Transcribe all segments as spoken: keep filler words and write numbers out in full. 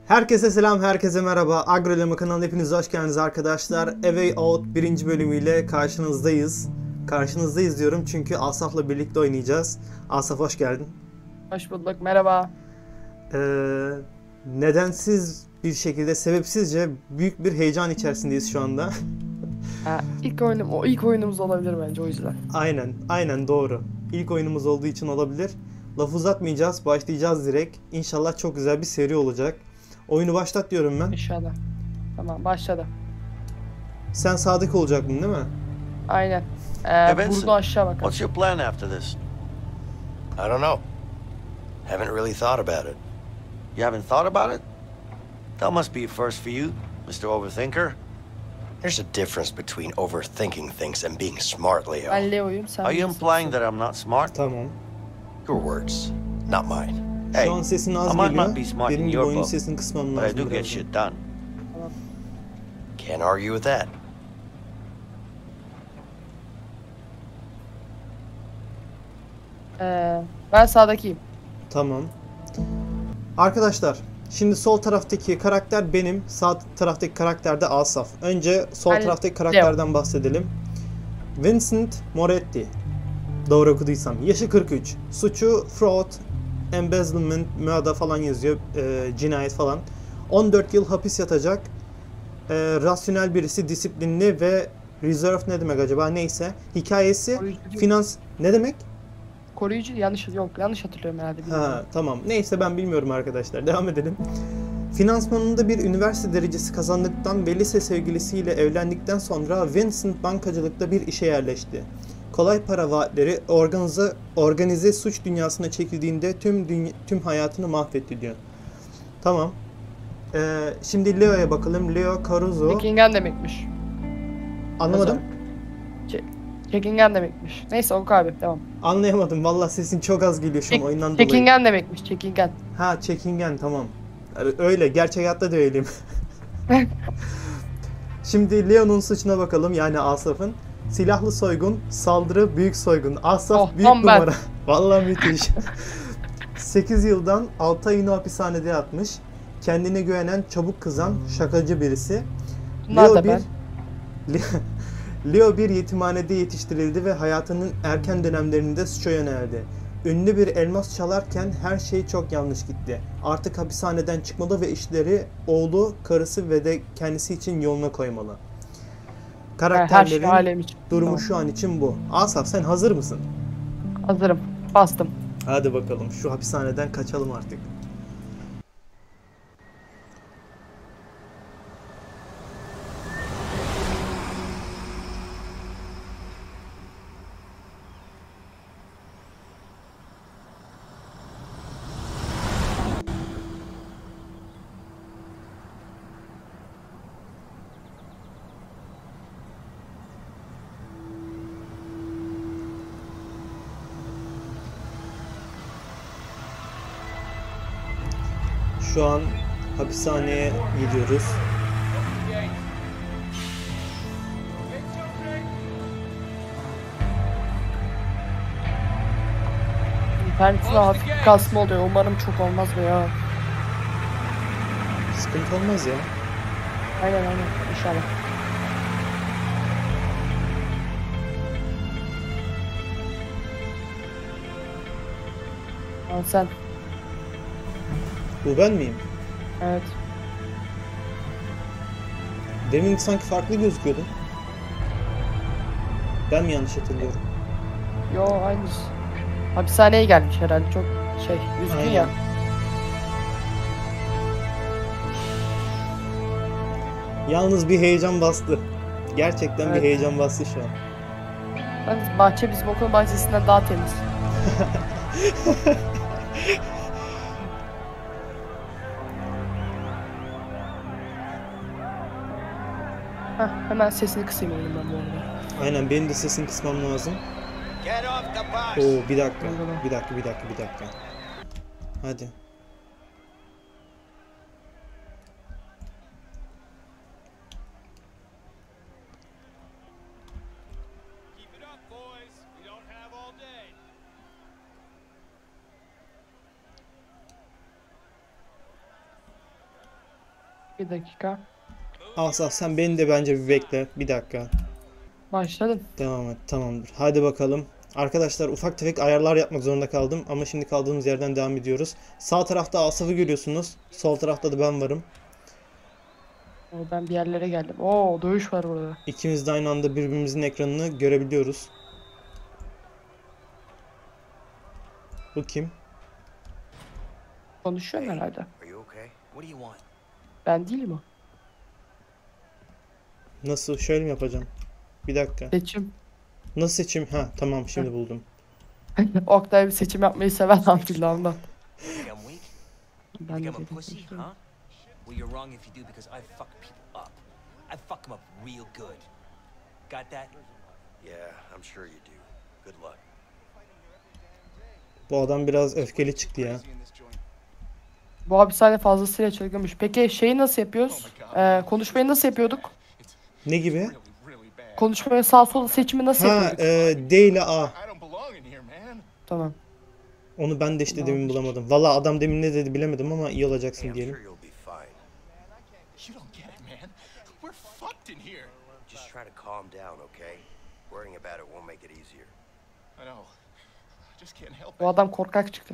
Herkese selam, herkese merhaba. Agrolema kanalına hepiniz hoş geldiniz arkadaşlar. A Way Out birinci bölümüyle karşınızdayız. Karşınızdayız diyorum çünkü Asaf'la birlikte oynayacağız. Asaf hoş geldin. Hoş bulduk, merhaba. Ee, nedensiz bir şekilde, sebepsizce büyük bir heyecan içerisindeyiz şu anda. Ha, ilk oyunum, o ilk oyunumuz olabilir bence o yüzden. Aynen, aynen doğru. İlk oyunumuz olduğu için olabilir. Laf uzatmayacağız, başlayacağız direkt. İnşallah çok güzel bir seri olacak. Oyunu başlat diyorum ben. İnşallah. Tamam, başladı. Sen sadık olacaktın değil mi? Aynen. Hey Ee, Vincent, burada aşağı bakalım. what's your plan after this? I don't know. Haven't really thought about it. You haven't thought about it? That must be a first for you, Mister Overthinker. There's a difference between overthinking things and being smart, Leo. Ben Leo'yum, sen Are you bilirsin. implying that I'm not smart? Tamam. Your words, not mine. Hey, Şu an sesin az I might geliyor. not be smart Benim in gibi your oyunun book, sesini kısmam but I lazım do get birazdan. shit done. Can't argue with that. Ee, ben sağdakiyim. Tamam. Arkadaşlar, şimdi sol taraftaki karakter benim, sağ taraftaki karakter de Asaf. Önce sol Ben taraftaki karakterden bahsedelim. Vincent Moretti. Doğru okuduysam. Yaşı kırk üç. Suçu fraud, embezzlement, murder falan yazıyor. E, cinayet falan. on dört yıl hapis yatacak. E, rasyonel birisi, disiplinli ve reserve ne demek acaba? Neyse. Hikayesi Koruyucu değil. finans ne demek? Koruyucu yanlış yok yanlış hatırlıyorum herhalde. bilmiyorum. Ha tamam. Neyse ben bilmiyorum arkadaşlar. Devam edelim. Finansmanında bir üniversite derecesi kazandıktan ve lise sevgilisiyle evlendikten sonra Vincent bankacılıkta bir işe yerleşti. Kolay para vaatleri organize, organize suç dünyasına çekildiğinde tüm dünya, tüm hayatını mahvetti diyor. Tamam. Ee, şimdi Leo'ya bakalım. Leo Caruso. Çekingen demekmiş. Anlamadım. Çe çekingen demekmiş. Neyse oku abi devam. Anlayamadım. Vallahi sesin çok az geliyor şu an Çek oyundan dolayı. çekingen demekmiş çekingen. Ha çekingen tamam. Öyle gerçek hayatta da öyleyim. Şimdi Leo'nun suçuna bakalım yani Asaf'ın. Silahlı soygun, saldırı, büyük soygun. Asaf Oh, büyük tam ben. numara. Vallahi müthiş. sekiz yıldan altı ayını hapishanede yatmış. Kendine güvenen, çabuk kızan, şakacı birisi. Bunlar Leo da bir ben. Leo bir yetimhanede yetiştirildi ve hayatının erken dönemlerinde suça yöneldi. Ünlü bir elmas çalarken her şey çok yanlış gitti. Artık hapishaneden çıkmalı ve işleri oğlu, karısı ve de kendisi için yoluna koymalı. Her şey Karakterlerin alem için. durumu Tamam. şu an için bu. Asaf sen hazır mısın? Hazırım. Bastım. Hadi bakalım şu hapishaneden kaçalım artık. Şu an hapishaneye gidiyoruz. İnternetinde hafif kasma oluyor. Umarım çok olmaz be ya. Sıkıntı olmaz ya. Aynen aynen inşallah. Al sen. Bu ben miyim? Evet. Demin sanki farklı gözüküyordu. Ben mi yanlış hatırlıyorum? Yo aynısı. Hapishaneye gelmiş herhalde çok şey üzgün Aynen. ya. Yalnız bir heyecan bastı. Gerçekten Evet. bir heyecan bastı şu an. Yalnız bahçe bizim okul bahçesinden daha temiz. Heh, hemen sesini kısayım oyunun ben bu arada. Aynen benim de sesini kısmam lazım. Get off the bus. Oo bir dakika. Tamam. Bir dakika bir dakika bir dakika. Hadi. Keep it up, boys. We don't have all day. Bir dakika. Asaf sen beni de bence bir bekle. Bir dakika. Başladım. Devam et. Tamamdır. Hadi bakalım. Arkadaşlar ufak tefek ayarlar yapmak zorunda kaldım. Ama şimdi kaldığımız yerden devam ediyoruz. Sağ tarafta Asaf'ı görüyorsunuz. Sol tarafta da ben varım. Oo, ben bir yerlere geldim. Oo, dövüş var burada. İkimiz de aynı anda birbirimizin ekranını görebiliyoruz. Bu kim? Konuşuyorum herhalde. Are you okay? What do you want? Ben değilim o. Nasıl? Şöyle mi yapacağım? Bir dakika. Seçim. Nasıl seçim? Ha tamam şimdi buldum. Oktay bir seçim yapmayı seven Hamdülillah ondan. You think I'm weak? You Ben think de I'm a seçim pussy, seçiyorum. huh? Well, you're wrong if you do because I fuck people up. I fuck them up real good. Got that? Yeah, I'm sure you do. Good luck. Bu adam biraz öfkeli çıktı ya. Bu hapishane fazlasıyla çılgınmış. Peki şeyi nasıl yapıyoruz? Ee, konuşmayı nasıl yapıyorduk? Ne gibi? Konuşmayı sağ sol seçimi nasıl Ha yapıyorduk? e, D ile A. I don't belong in here, man. Tamam. Onu ben de işte demin bulamadım. Valla adam demin ne dedi bilemedim ama iyi Hey, olacaksın I'm diyelim. sure you'll be fine. You don't get it, man. We're fucked in here. Just try to calm down, okay? Worrying about it won't make it easier. I know. I just can't help Bu it. adam korkak çıktı.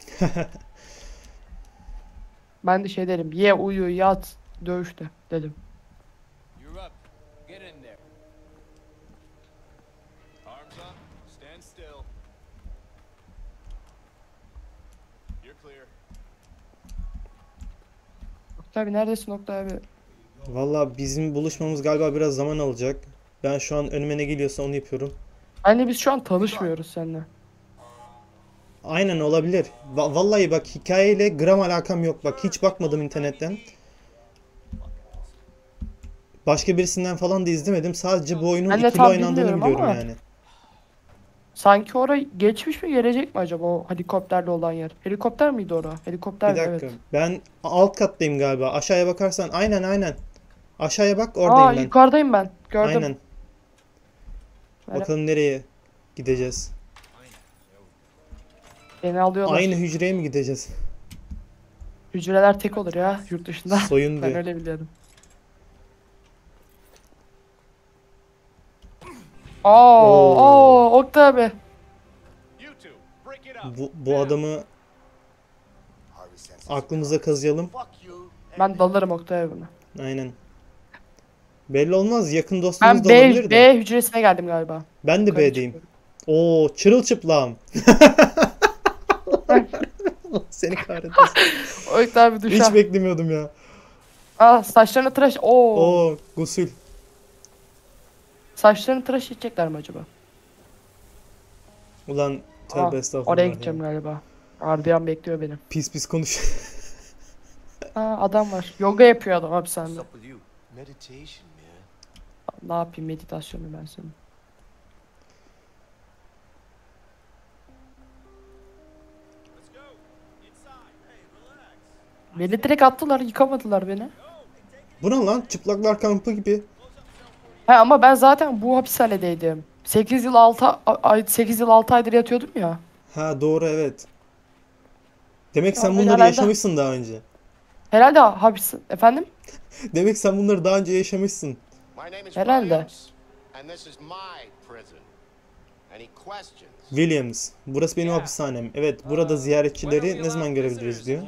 Ben de şey derim. Ye, uyu, yat, dövüş de dedim. You're up. Get in there. Arms up. Stand still. You're clear. Oktay abi neredesin Oktay abi? Valla bizim buluşmamız galiba biraz zaman alacak. Ben şu an önüme ne geliyorsa onu yapıyorum. Anne biz şu an tanışmıyoruz seninle. Aynen olabilir. Va- vallahi bak hikayeyle gram alakam yok. Bak hiç bakmadım internetten. Başka birisinden falan da izlemedim. Sadece bu oyunun Ben de ikili tam oynandığını bilmiyorum biliyorum ama- yani. Sanki oraya geçmiş mi gelecek mi acaba o helikopterle olan yer? Helikopter miydi orada? Helikopter Bir mi? dakika. Evet. Ben alt kattayım galiba. Aşağıya bakarsan aynen aynen. Aşağıya bak oradayım Aa ben. yukarıdayım ben. Gördüm. Aynen. Böyle. Bakalım nereye gideceğiz. Beni alıyorlar. Aynı hücreye mi gideceğiz? Hücreler tek olur ya yurt dışında. Soyun Ben bir. öyle biliyorum. Oo, Oo. oo, Oktay abi. You two, break it up. Bu, bu adamı aklımıza kazıyalım. Fuck you. Ben dalarım Oktay abi buna. Aynen. Belli olmaz. Yakın dostumuz Ben da B, olabilir de. B hücresine geldim galiba. Ben de Yukarı B'deyim. çıkıyorum. Oo, çırılçıplağım. Seni kahretmesin. Oktay abi duşa. Hiç beklemiyordum ya. Aa saçlarını tıraş. Oo. Oo, gusül. Saçlarını tıraş edecekler mi acaba? Ulan tövbe Aa, estağfurullah. oraya ya. gideceğim galiba. Gardiyan bekliyor beni. Pis pis konuş. Aa adam var. Yoga yapıyor adam What's hapishanede. up with you? Meditation, man. Ne yapayım meditasyonu ben senin. Let's go. Inside. Hey, relax. Beni direkt attılar, yıkamadılar beni. Bu ne lan? Çıplaklar kampı gibi. He ama ben zaten bu hapishanedeydim. sekiz yıl altı ay sekiz yıl altı aydır yatıyordum ya. Ha doğru evet. Demek sen Ya, bunları herhalde- yaşamışsın daha önce. Herhalde hapis efendim? Demek sen bunları daha önce yaşamışsın. My name is Herhalde. Williams, and this is my prison. Any questions? Williams. Burası benim hapishanem. Evet, burada ziyaretçileri ne zaman görebiliriz diyor.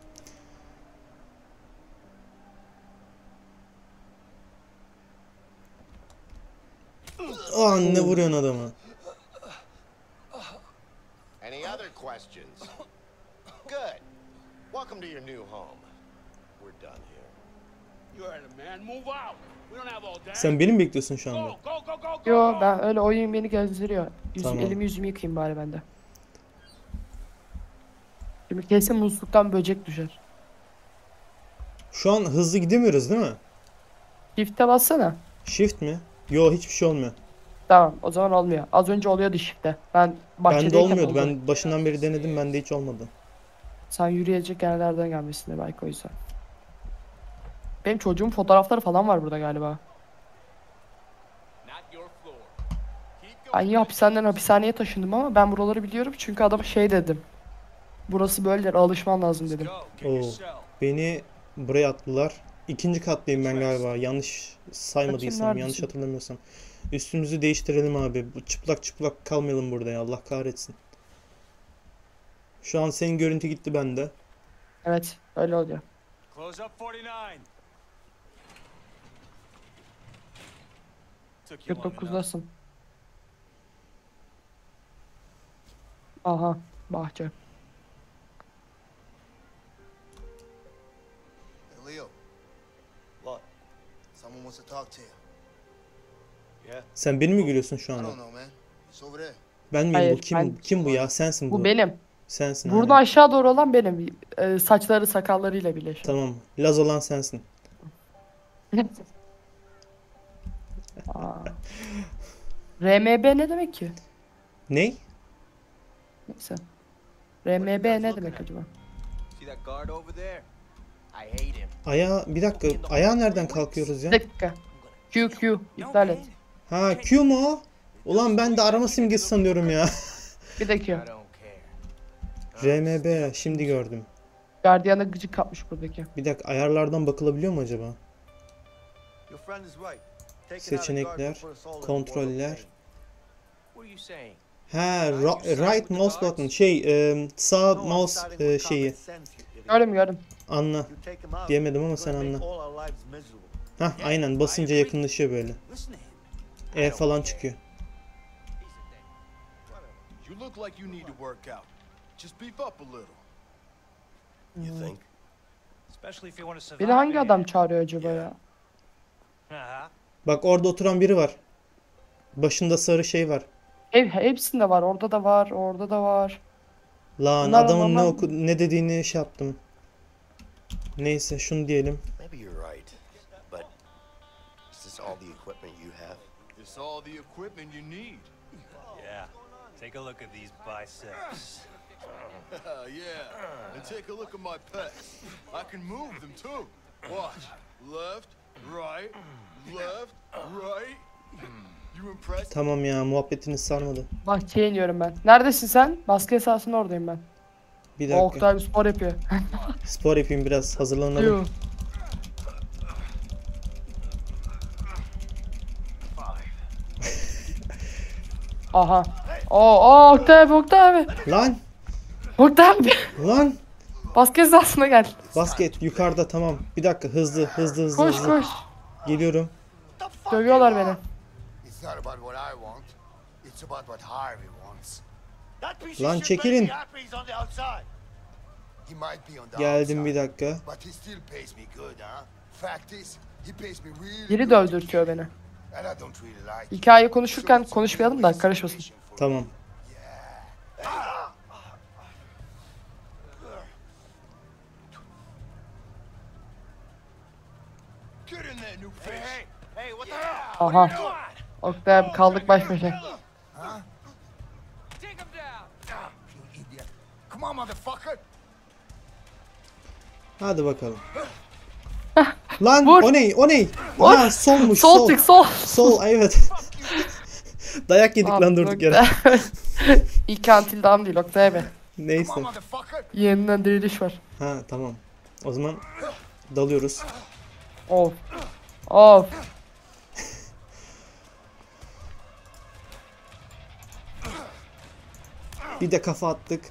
Aa ne vuruyorsun adamı? Any other questions? Good. Welcome to your new home. We're done here. You heard him, man. Move out. We don't have all day. Sen beni mi bekliyorsun şu anda? Go, go, go, go, go. Yo go. ben öyle oyun beni gezdiriyor. Yüzüm, Tamam. elimi yüzümü yıkayayım bari ben de. Şimdi kesin musluktan böcek düşer. Şu an hızlı gidemiyoruz değil mi? Shift'e bassana. Shift mi? Yo hiçbir şey olmuyor. Tamam o zaman olmuyor. Az önce oluyordu shift'te. Ben bahçedeyken Bende olmuyordu. oldu. Ben başından beri denedim. Bende hiç olmadı. Sen yürüyecek yerlerden gelmişsin de belki o yüzden. Benim çocuğum fotoğrafları falan var burada galiba. Not your floor. Keep Ben going. ya hapishaneden hapishaneye taşındım ama ben buraları biliyorum çünkü adama şey dedim. Burası böyledir alışman lazım dedim. Go. Get Oo. your shell. Beni buraya attılar. ikinci kattayım ben galiba. Yanlış saymadıysam, Bakayım, yanlış neredesin? hatırlamıyorsam. Üstümüzü değiştirelim abi. Bu çıplak çıplak kalmayalım burada ya. Allah kahretsin. Şu an senin görüntü gitti bende. Evet öyle oluyor. Close up forty-nine. Took you kırk long enough. dokuzdasın. Aha bahçe. Hey, Leo, What? someone wants to talk to you. Yeah? Sen beni mi görüyorsun şu I anda? don't know, man. It's over there. Ben miyim Hayır, bu? Kim ben- kim bu ya? Sensin bu. Bu benim. Sensin. Burnu aynen. aşağı doğru olan benim. Ee, saçları sakallarıyla birleşiyor. Tamam. Laz olan sensin. Aa. R M B ne demek ki? Ney? Neyse. R M B ne demek acaba? See that guard over there? I hate him. Ayağa bir dakika. Ayağa nereden kalkıyoruz ya? Bir dakika. Q Q iptal et. Ha Q mu o? Ulan ben de arama simgesi sanıyorum ya. Bir I dakika. don't care. R M B şimdi gördüm. Gardiyana gıcık kapmış buradaki. Bir dakika ayarlardan bakılabiliyor mu acaba? Your friend is right. Taking out a guard Seçenekler, will put us all in a world of kontroller. pain. What are you saying? Ha, ra- right mouse button şey e, sağ No, I'm mouse siding e, with common şeyi sense, you idiot. Gördüm gördüm. anla. You take him out, Diyemedim ama you're sen gonna make anla. all our lives miserable. Hah aynen basınca yakınlaşıyor böyle. Listen to him. E falan çıkıyor. You look like you need to work out. Just beef up a little. You think? Especially if you want to survive. Beni hangi in adam here. çağırıyor acaba ya? Uh-huh. Bak orada oturan biri var. Başında sarı şey var. Ev hepsinde var. Orada da var. Orada da var. Lan Bunlar adamın ne normal- oku ne dediğini şey yaptım. Neyse şunu diyelim. Maybe you're right, but is this all the equipment you have? It's all the equipment you need. Yeah. Take a look at these biceps. Yeah. And take a look at my pecs. I can move them too. Watch. Left, right, left, right. You impressed? Tamam ya muhabbetiniz sarmadı. Bahçeye iniyorum ben. Neredesin sen? Baskı sahasının oradayım ben. Bir O dakika. Oktay bir spor yapıyor. Spor yapayım biraz hazırlanalım. Yuh. Aha. Oo, oo Oktay abi, Oktay abi. Lan Oktay abi. lan Basket sahasına gel. basket yukarıda tamam. Bir dakika hızlı hızlı hızlı Koş hızlı. koş. Geliyorum. Dövüyorlar beni. It's not about what I want. It's about what Harvey wants. That piece Lan of shit çekilin. better be happy he's on the outside. He might be on the Geldim bir outside, dakika. but he still pays me good, huh? Fact is, he pays me really Biri good. dövdürtüyor beni. And I don't really like it. Hikaye konuşurken konuşmayalım da karışmasın. Tamam. Get in there, new Hey, fish. hey, hey, what the hell? Aha. Come on. Oktay abi kaldık baş başa. Take him down. You idiot. Come on, motherfucker. Hadi bakalım. Lan Vur. o ne? O ne? Vur. Ha solmuş Sol sol. tık sol. Sol evet. Dayak yedik lan durduk yere. İlk antil dam değil Oktay abi. Neyse. Come on, motherfucker. Yeniden diriliş var. Ha tamam. O zaman dalıyoruz. Of. Of. Bir de kafa attık.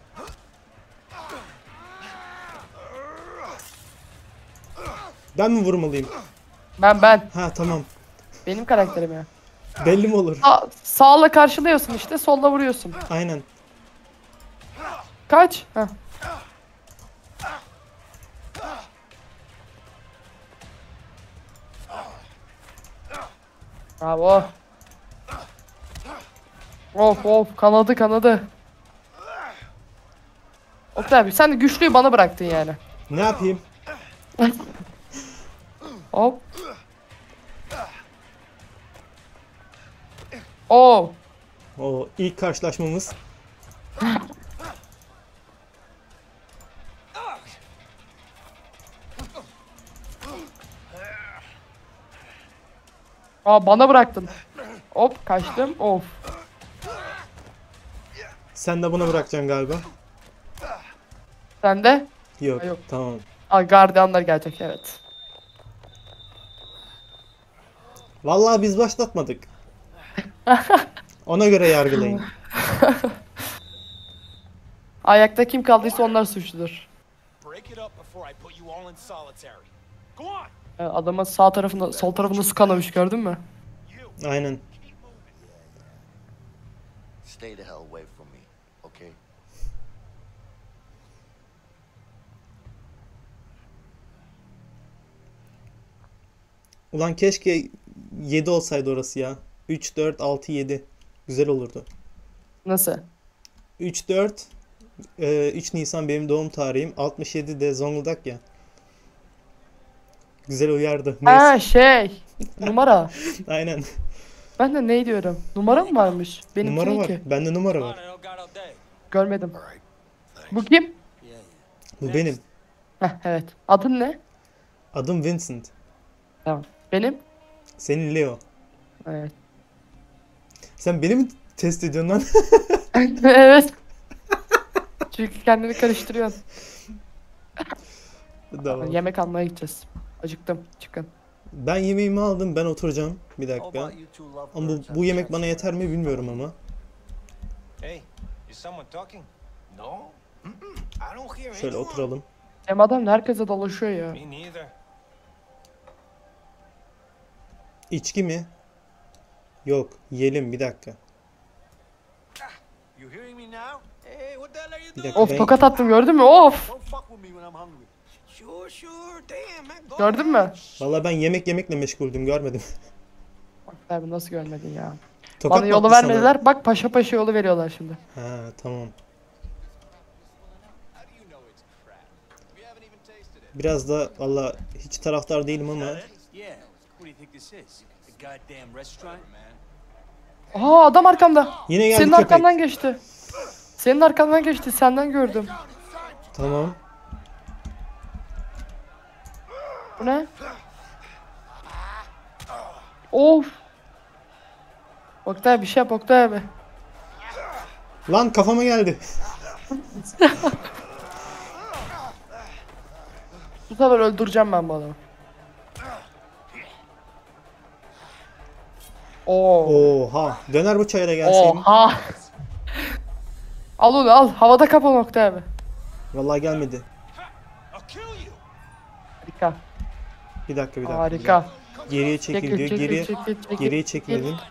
Ben mi vurmalıyım? Ben ben. Ha tamam. Benim karakterim ya. Belli mi olur? Sa sağla karşılıyorsun işte, solla vuruyorsun. Aynen. Kaç. Heh. Bravo. Of of kanadı kanadı. Oktay abi sen de güçlüyü bana bıraktın yani. Ne yapayım? Hop. Oo. O ilk karşılaşmamız. Aa bana bıraktın. Hop kaçtım. Of. Sen de buna bırakacaksın galiba. Sen de. Yok. Ha, yok. Tamam. Aa gardiyanlar gelecek evet. Vallahi biz başlatmadık. Ona göre yargılayın. Ayakta kim kaldıysa onlar suçludur. Break it up before I put you all in solitary. Go on. Ee, Adama sağ tarafında, sol tarafında su kanamış, gördün mü? You. Aynen. Keep moving. Stay the hell away from me, okay? Ulan keşke yedi olsaydı orası ya. üç, dört, altı, yedi. Güzel olurdu. Nasıl? üç, dört, e, üç Nisan benim doğum tarihim. altmış yedi de Zonguldak ya. Güzel uyardı. Neyse. Ha şey. Numara. Aynen. Ben de ne diyorum? Numara mı varmış? Benimki Numara ne var. ki? Bende numara Come on, var. I don't got all day. Görmedim. All right. Bu kim? Yeah, yeah. Bu benim. Heh, evet. Adın ne? Adım Vincent. Tamam. Benim? Senin Leo. Evet. Sen beni mi test ediyorsun lan? Evet. Çünkü kendini karıştırıyorsun. Tamam. Yemek almaya gideceğiz. Acıktım. Çıkın. Ben yemeğimi aldım. Ben oturacağım. Bir How dakika. about you two lovebirds Ama bu, have bu a yemek chat bana yeter mi somewhere? bilmiyorum ama. Hey, is someone talking? No? Mm-mm. I don't hear Şöyle anyone. oturalım. Hem adam herkese dolaşıyor ya. Me neither. İçki mi? Yok. Yiyelim bir dakika. You hearing me now? Hey, what the hell are you Bir doing? dakika. Of Ben, tokat attım, gördün mü? Of. Don't fuck with me when I'm hungry. Sure, sure. Damn, man. Go Gördün mü? ahead. vallahi ben yemek yemekle meşguldüm. Görmedim. Bak abi, nasıl görmedin ya? Tokat Bana mı yolu attı sana? vermediler. Bak paşa paşa yolu veriyorlar şimdi. Ha tamam. How do you know it's crap? We haven't even tasted it. Biraz da valla hiç taraftar değilim ama. Yeah. What do you think this is? The goddamn restaurant? Aha, adam arkamda. Yine geldi Senin köpek. arkandan geçti. Senin arkandan geçti. Senden gördüm. Tamam. Bu ne? Of. Oktay bir şey yap Oktay abi. Lan kafama geldi. Bu sefer öldüreceğim ben bu adamı. Oo. Oha. Döner bıçağıyla da gelseydim. Oha. Al onu al. Havada kapa Oktay abi. Vallahi gelmedi. I'll kill you. Harika. Bir dakika bir dakika. Harika. Geriye çekil Çekil, diyor. çekil, Geriye, çekil, çekil, geriye çekil. çekil dedim.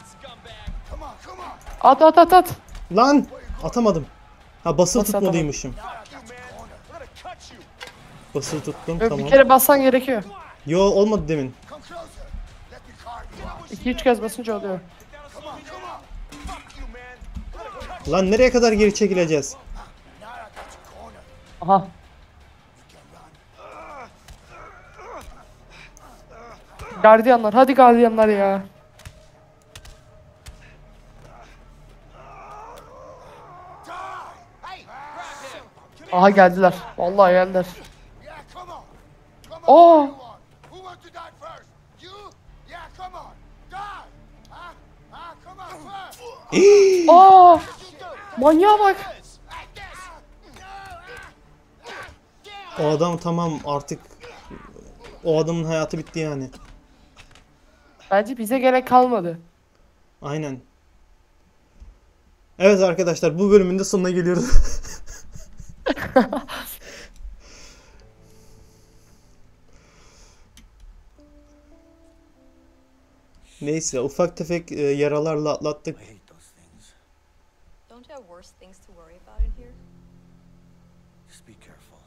At at at at. Lan atamadım. Ha basılı Nasıl tutmalıymışım. Let it cut you. Basılı tuttum Yok, tamam. bir kere bassan gerekiyor. Yo olmadı demin. iki üç kez basınca oluyor. Fuck you, man. Let it cut Lan nereye kadar geri çekileceğiz? Aha. Gardiyanlar. Hadi gardiyanlar ya. Aha geldiler. Vallahi geldiler. Yeah, come on. Come on, Oo. everyone. Who wants to die first? You? Yeah, come on. Die. Huh? Huh? Come on first. Aa! Manyağa bak. O adam tamam artık. O adamın hayatı bitti yani. Bence bize gerek kalmadı. Aynen. Evet arkadaşlar bu bölümün de sonuna geliyoruz. Neyse ufak tefek e, yaralarla atlattık. I hate those things. Don't you have worse things to worry about in here? Just be careful.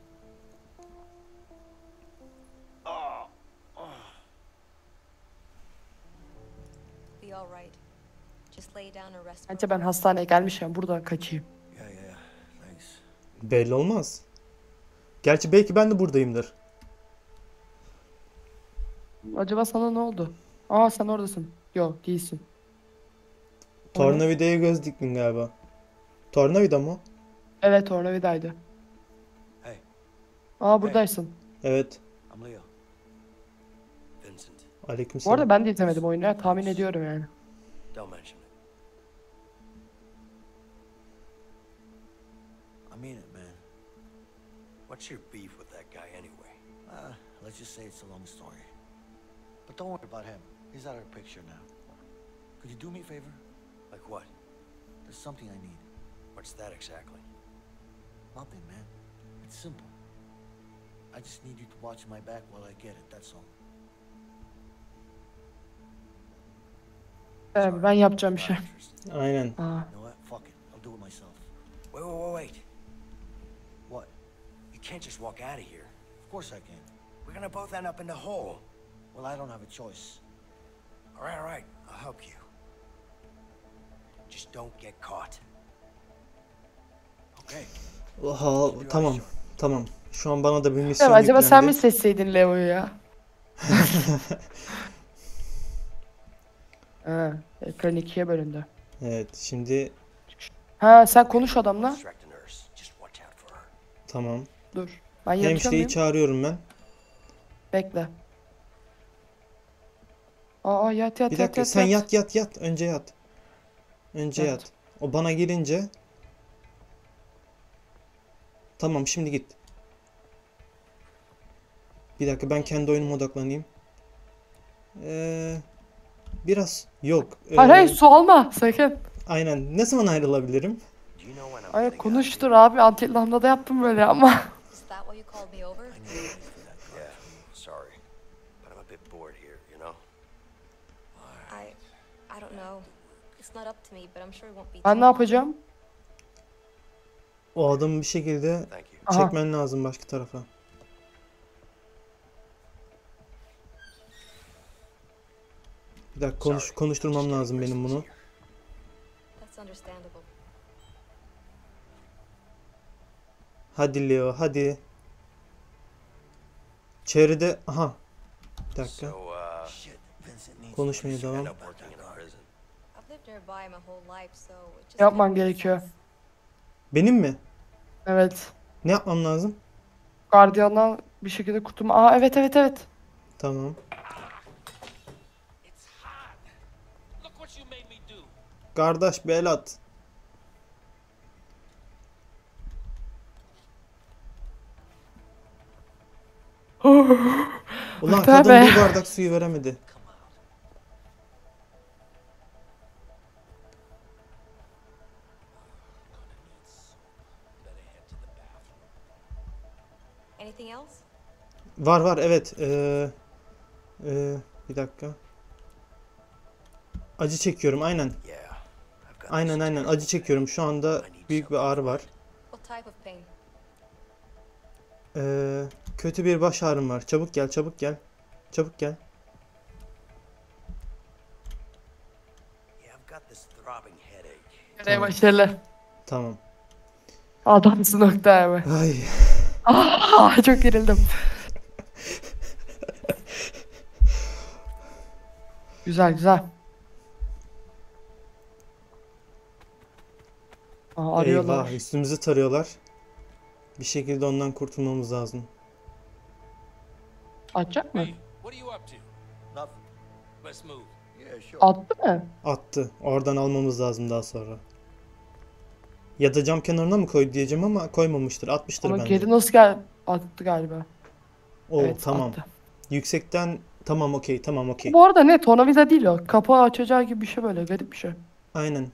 Be all right. Just lay down and rest. Bence ben hastaneye gelmişim. Buradan kaçayım. Yeah, yeah. Thanks. Belli olmaz. Gerçi belki ben de buradayımdır. Acaba sana ne oldu? Aa, sen oradasın. Yok, değilsin. Tornavida'ya göz diktin galiba. Tornavida mı? Evet, tornavidaydı. Hey, Aa, buradaysın. Evet. I'm Leo. Vincent. Bu Aleykümselam. arada ben de izlemedim oyunu ya. Tahmin ediyorum yani. Don't mention it. I mean it, man. What's your beef with that guy anyway? Uh, let's just say it's a long story. But don't worry about him. Here's out our picture now. Could you do me a favor? Like what? There's something I need. What's that exactly? Nothing, man. It's simple. I just need you to watch my back while I get it, that's all. Evet, ben yapacağım bir şey. Aynen. Aa. You know what? Fuck it. I'll do it myself. Wait, wait, wait, wait. What? You can't just walk out of here. Of course I can. We're gonna both end up in the hole. Well, I don't have a choice. All right, all right. I'll help you. Just don't get caught. Okay. Oha, tamam. Tamam. Şu an bana da bir misyon Ya, acaba yüklendi. sen mi seçseydin Leo'yu ya? Ha, ekran ikiye bölündü. Evet, şimdi Ha, sen konuş adamla. Distract the nurse. Just watch out for her. tamam. Dur. Ben yapacağım Hemşireyi mıyım? çağırıyorum ben. Bekle. Aa, yat yat Bir yat dakika, yat. sen yat yat yat. Önce yat. Önce Yat. yat. O bana gelince. Tamam, şimdi git. Bir dakika, ben kendi oyunuma odaklanayım. Ee, biraz yok. Ee, Hayır hayır, su alma sakın. Aynen. Ne zaman ayrılabilirim? Do you know when I'm Ay getting out of konuştur here? abi. Antillanda'da yaptım böyle ama. Is that why you called me over? Yeah, sorry. But I'm a bit bored here, you know? I, I don't know. It's not up to me, but I'm sure it won't be. Ben too ne long. yapacağım? O adamı bir şekilde Thank you. Aha. çekmen lazım başka tarafa. Bir dakika, konuş, Sorry. konuşturmam Just lazım getting benim bunu. restless here. That's understandable. Hadi Leo, hadi. Çevrede, aha. Bir dakika. So, uh, Shit, Vincent needs Konuşmaya to you end devam. up working in a prison. I've lived nearby my whole life, so it just Yapman kinda makes gerekiyor. sense. Benim mi? Evet. Ne yapmam lazım? Gardiyandan bir şekilde kurtulma. Aa, evet evet evet. Tamam. It's hot. Look what you made me do. Kardeş bir el at. Ulan Yeter kadın be. bir bardak suyu veremedi. Anything else? Var var, evet. Ee, ee, bir dakika. Acı çekiyorum, aynen. Yeah. I've got Aynen this aynen acı çekiyorum. Şu anda büyük bir ağrı var. What type of pain? Ee, kötü bir baş ağrım var. Çabuk gel, çabuk gel. Çabuk gel. Yeah, I've got this throbbing headache. Nereye başarılı. Tamam. Adamsın nokta abi. Ay. Aa, çok gerildim. Güzel güzel. Aa, arıyorlar. Eyvah, üstümüzü tarıyorlar. Bir şekilde ondan kurtulmamız lazım. Atacak mı? Hey, what are you up to? Nothing. Let's move. Yeah, sure. Attı mı? Attı. Oradan almamız lazım daha sonra. Ya da cam kenarına mı koydu diyeceğim ama koymamıştır. Atmıştır Ama bence. geri nasıl gel? Attı galiba. Oo, Evet, tamam. attı. Yüksekten tamam, okey, tamam, okey. Bu arada ne? Tornavida değil o. Kapağı açacağı gibi bir şey böyle. Garip bir şey. Aynen.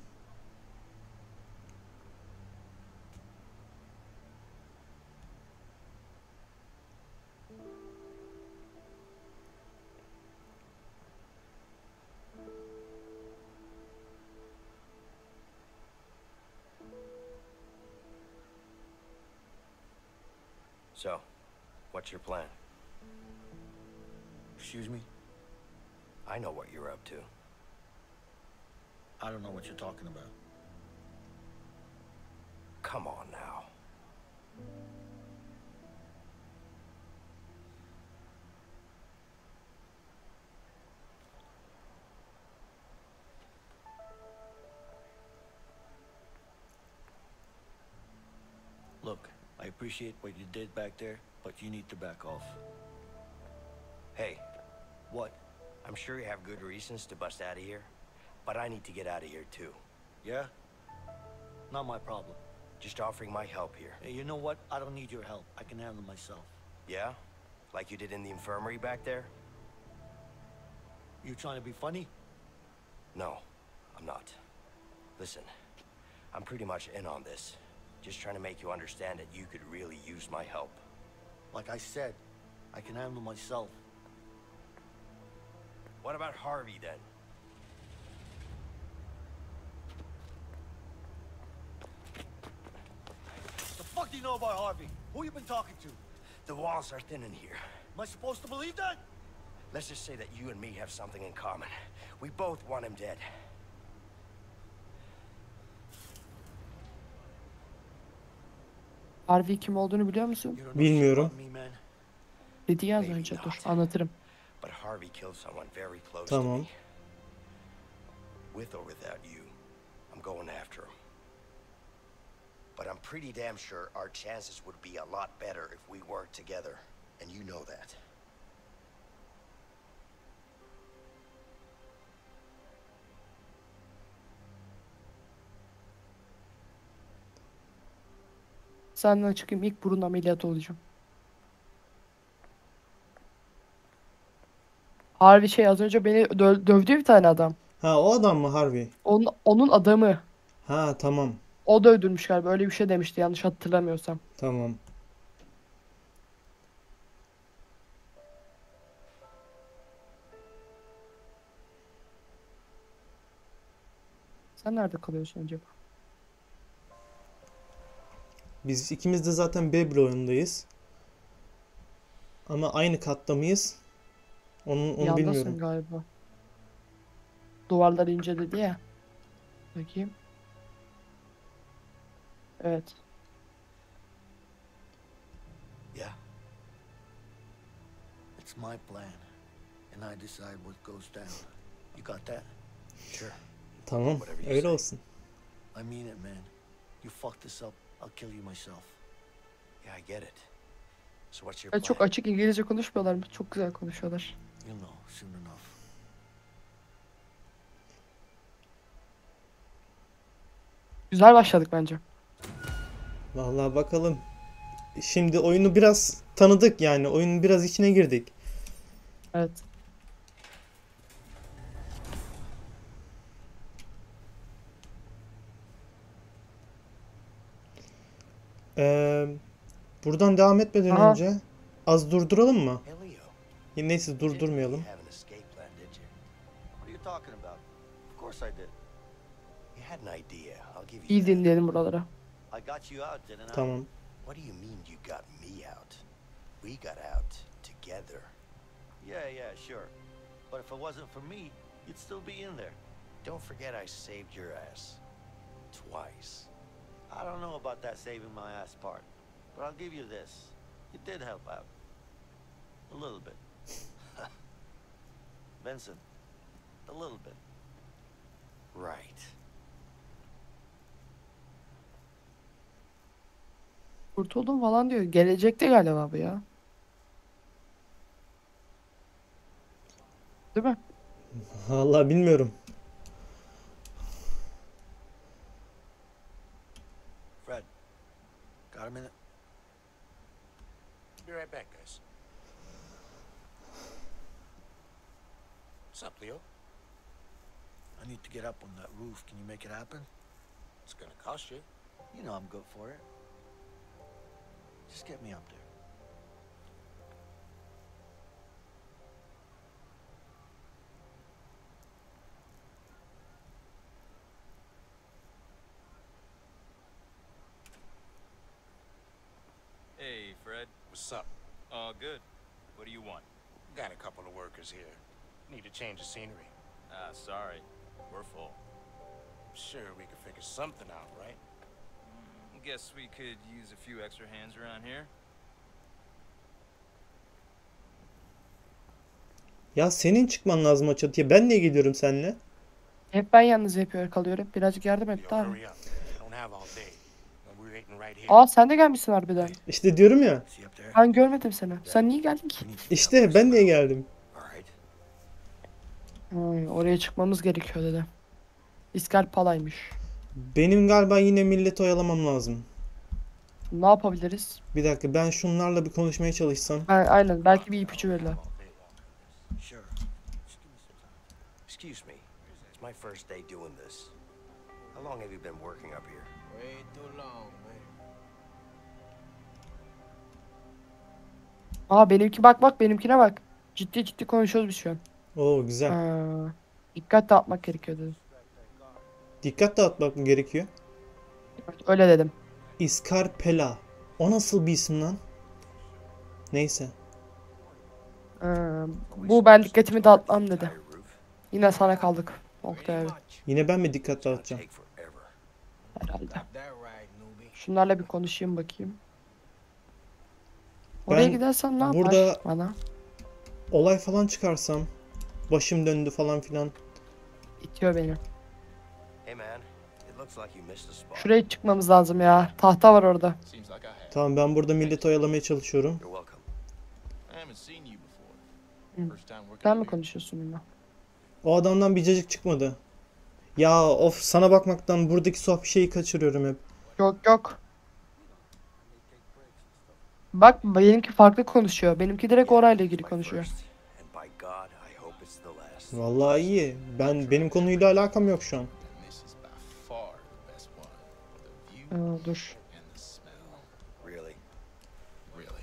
So, what's your plan? Excuse me? I know what you're up to. I don't know what you're talking about. Come on now. Look, I appreciate what you did back there, but you need to back off. Hey, What? I'm sure you have good reasons to bust out of here, but I need to get out of here too. Yeah? Not my problem. Just offering my help here. Hey, you know what? I don't need your help. I can handle myself. Yeah? Like you did in the infirmary back there? You trying to be funny? No, I'm not. Listen, I'm pretty much in on this. Just trying to make you understand that you could really use my help. Like I said, I can handle myself. What about Harvey then? The fuck do you know about Harvey? Who you been talking to? The walls are thin in here. Am I supposed to believe that? Let's just say that you and me have something in common. We both want him dead. Harvey kim olduğunu biliyor musun? You don't know Bilmiyorum. shit about me, man. Dedi ya az Maybe önce. not. Dur anlatırım. But Harvey killed someone very close Tamam. to me. With or without you, I'm going after him. But I'm pretty damn sure our chances would be a lot better if we worked together. And you know that. Senden çıkayım ilk burun ameliyatı olacağım. Harvey şey az önce beni dö- dövdü bir tane adam. Ha, o adam mı Harvey? Onun, onun adamı. Ha, tamam. O da öldürmüş galiba. Öyle bir şey demişti yanlış hatırlamıyorsam. Tamam. Sen nerede kalıyorsun acaba? Biz ikimiz de zaten B bloğundayız. Ama aynı katta mıyız? Onu, onu Yandasın bilmiyorum. galiba. Duvarlar ince dedi ya. Bakayım. Evet. Yeah. It's my plan. And I decide what goes down. You got that? Sure. Tamam, Whatever you öyle say. olsun. I mean it, man. You fuck this up, I'll kill you myself. Yeah, I get it. So what's your Ya çok plan? açık İngilizce konuşmuyorlar mı? Çok güzel konuşuyorlar. You'll know soon enough. Güzel başladık bence. Vallahi bakalım. Şimdi oyunu biraz tanıdık yani. Oyunun biraz içine girdik. Evet. Ee, buradan devam etmeden Aha. önce az durduralım mı? Hey, Leo. Neyse You didn't really durdurmayalım. have an escape plan, did you? What are you talking about? Of course I did. You had an idea. I'll give you İyi that. dinleyelim buraları. I got you out, didn't I? Tamam. What do you mean you got me out? We got out together. Yeah, yeah, sure. But if it wasn't for me, you'd still be in there. Don't forget I saved your ass. Twice. I don't know about that saving my ass part, but I'll give you this. You did help out. A little bit. Vincent, a little bit. Right. Kurtuldum falan diyor. Gelecekte galiba bu ya. Değil mi? Vallahi bilmiyorum. Fred, got a minute? Be right back, guys. What's up, Leo? I need to get up on that roof. Can you make it happen? It's gonna cost you. You know I'm good for it. Just get me up there. Hey, Fred. What's up? All good. What do you want? Got a couple of workers here. Need to change the scenery. Ah, sorry. We're full. Sure, we could figure something out, right? Guess we could use a few extra hands around here. Ya senin çıkman lazım o çatıya. Ben niye geliyorum seninle? Hep ben yalnız yapıyor kalıyorum. Birazcık yardım et Yo, daha. hurry up. We don't have all day. And we're waiting right here. Aa sen de gelmişsin harbiden. İşte diyorum ya. See up there? Ben görmedim seni. Sen niye geldin ki? We need to get up İşte this ben way. niye geldim? All right. Hmm, oraya çıkmamız gerekiyor dedi. İskal palaymış. Benim galiba yine milleti oyalamam lazım. Ne yapabiliriz? Bir dakika, ben şunlarla bir konuşmaya çalışsam. Ha, aynen belki bir ipucu verirler. Sure. Just give me some time. Excuse me. It's my first day doing this. How long have you been working up here? Way too long, man. Aa benimki bak bak benimkine bak. Ciddi ciddi konuşuyoruz biz şu an. Oo güzel. Aa, dikkat dağıtmak gerekiyor dedim. Dikkat dağıtmak mı gerekiyor? Evet, öyle dedim. Iskarpela. O nasıl bir isim lan? Neyse. Aa, bu ben dikkatimi dağıtmam dedi. Yine sana kaldık. Oktay abi. Yine ben mi dikkat dağıtacağım? Take forever. Herhalde. That right, newbie. Şunlarla bir konuşayım bakayım. Oraya Ben gidersem ne yapar burada- bana? Olay falan çıkarsam, başım döndü falan filan. İtiyor beni. Hey man, it looks like you missed a spot. Şuraya çıkmamız lazım ya. Tahta var orada. Seems like I have. Tamam ben burada milleti oyalamaya çalışıyorum. You're welcome. I haven't seen you before. Hmm. First time working Sen mi here. konuşuyorsun bununla? O adamdan bir cacık çıkmadı. Ya of sana bakmaktan buradaki sohbet şeyi kaçırıyorum hep. Yok yok. Bak benimki farklı konuşuyor. Benimki direkt orayla ilgili My konuşuyor. first, and by God, I hope it's the last. Vallahi iyi. Ben benim konuyla alakam yok şu an. And this is by far the best one. The view Aa, dur. and the smell. Really. Really.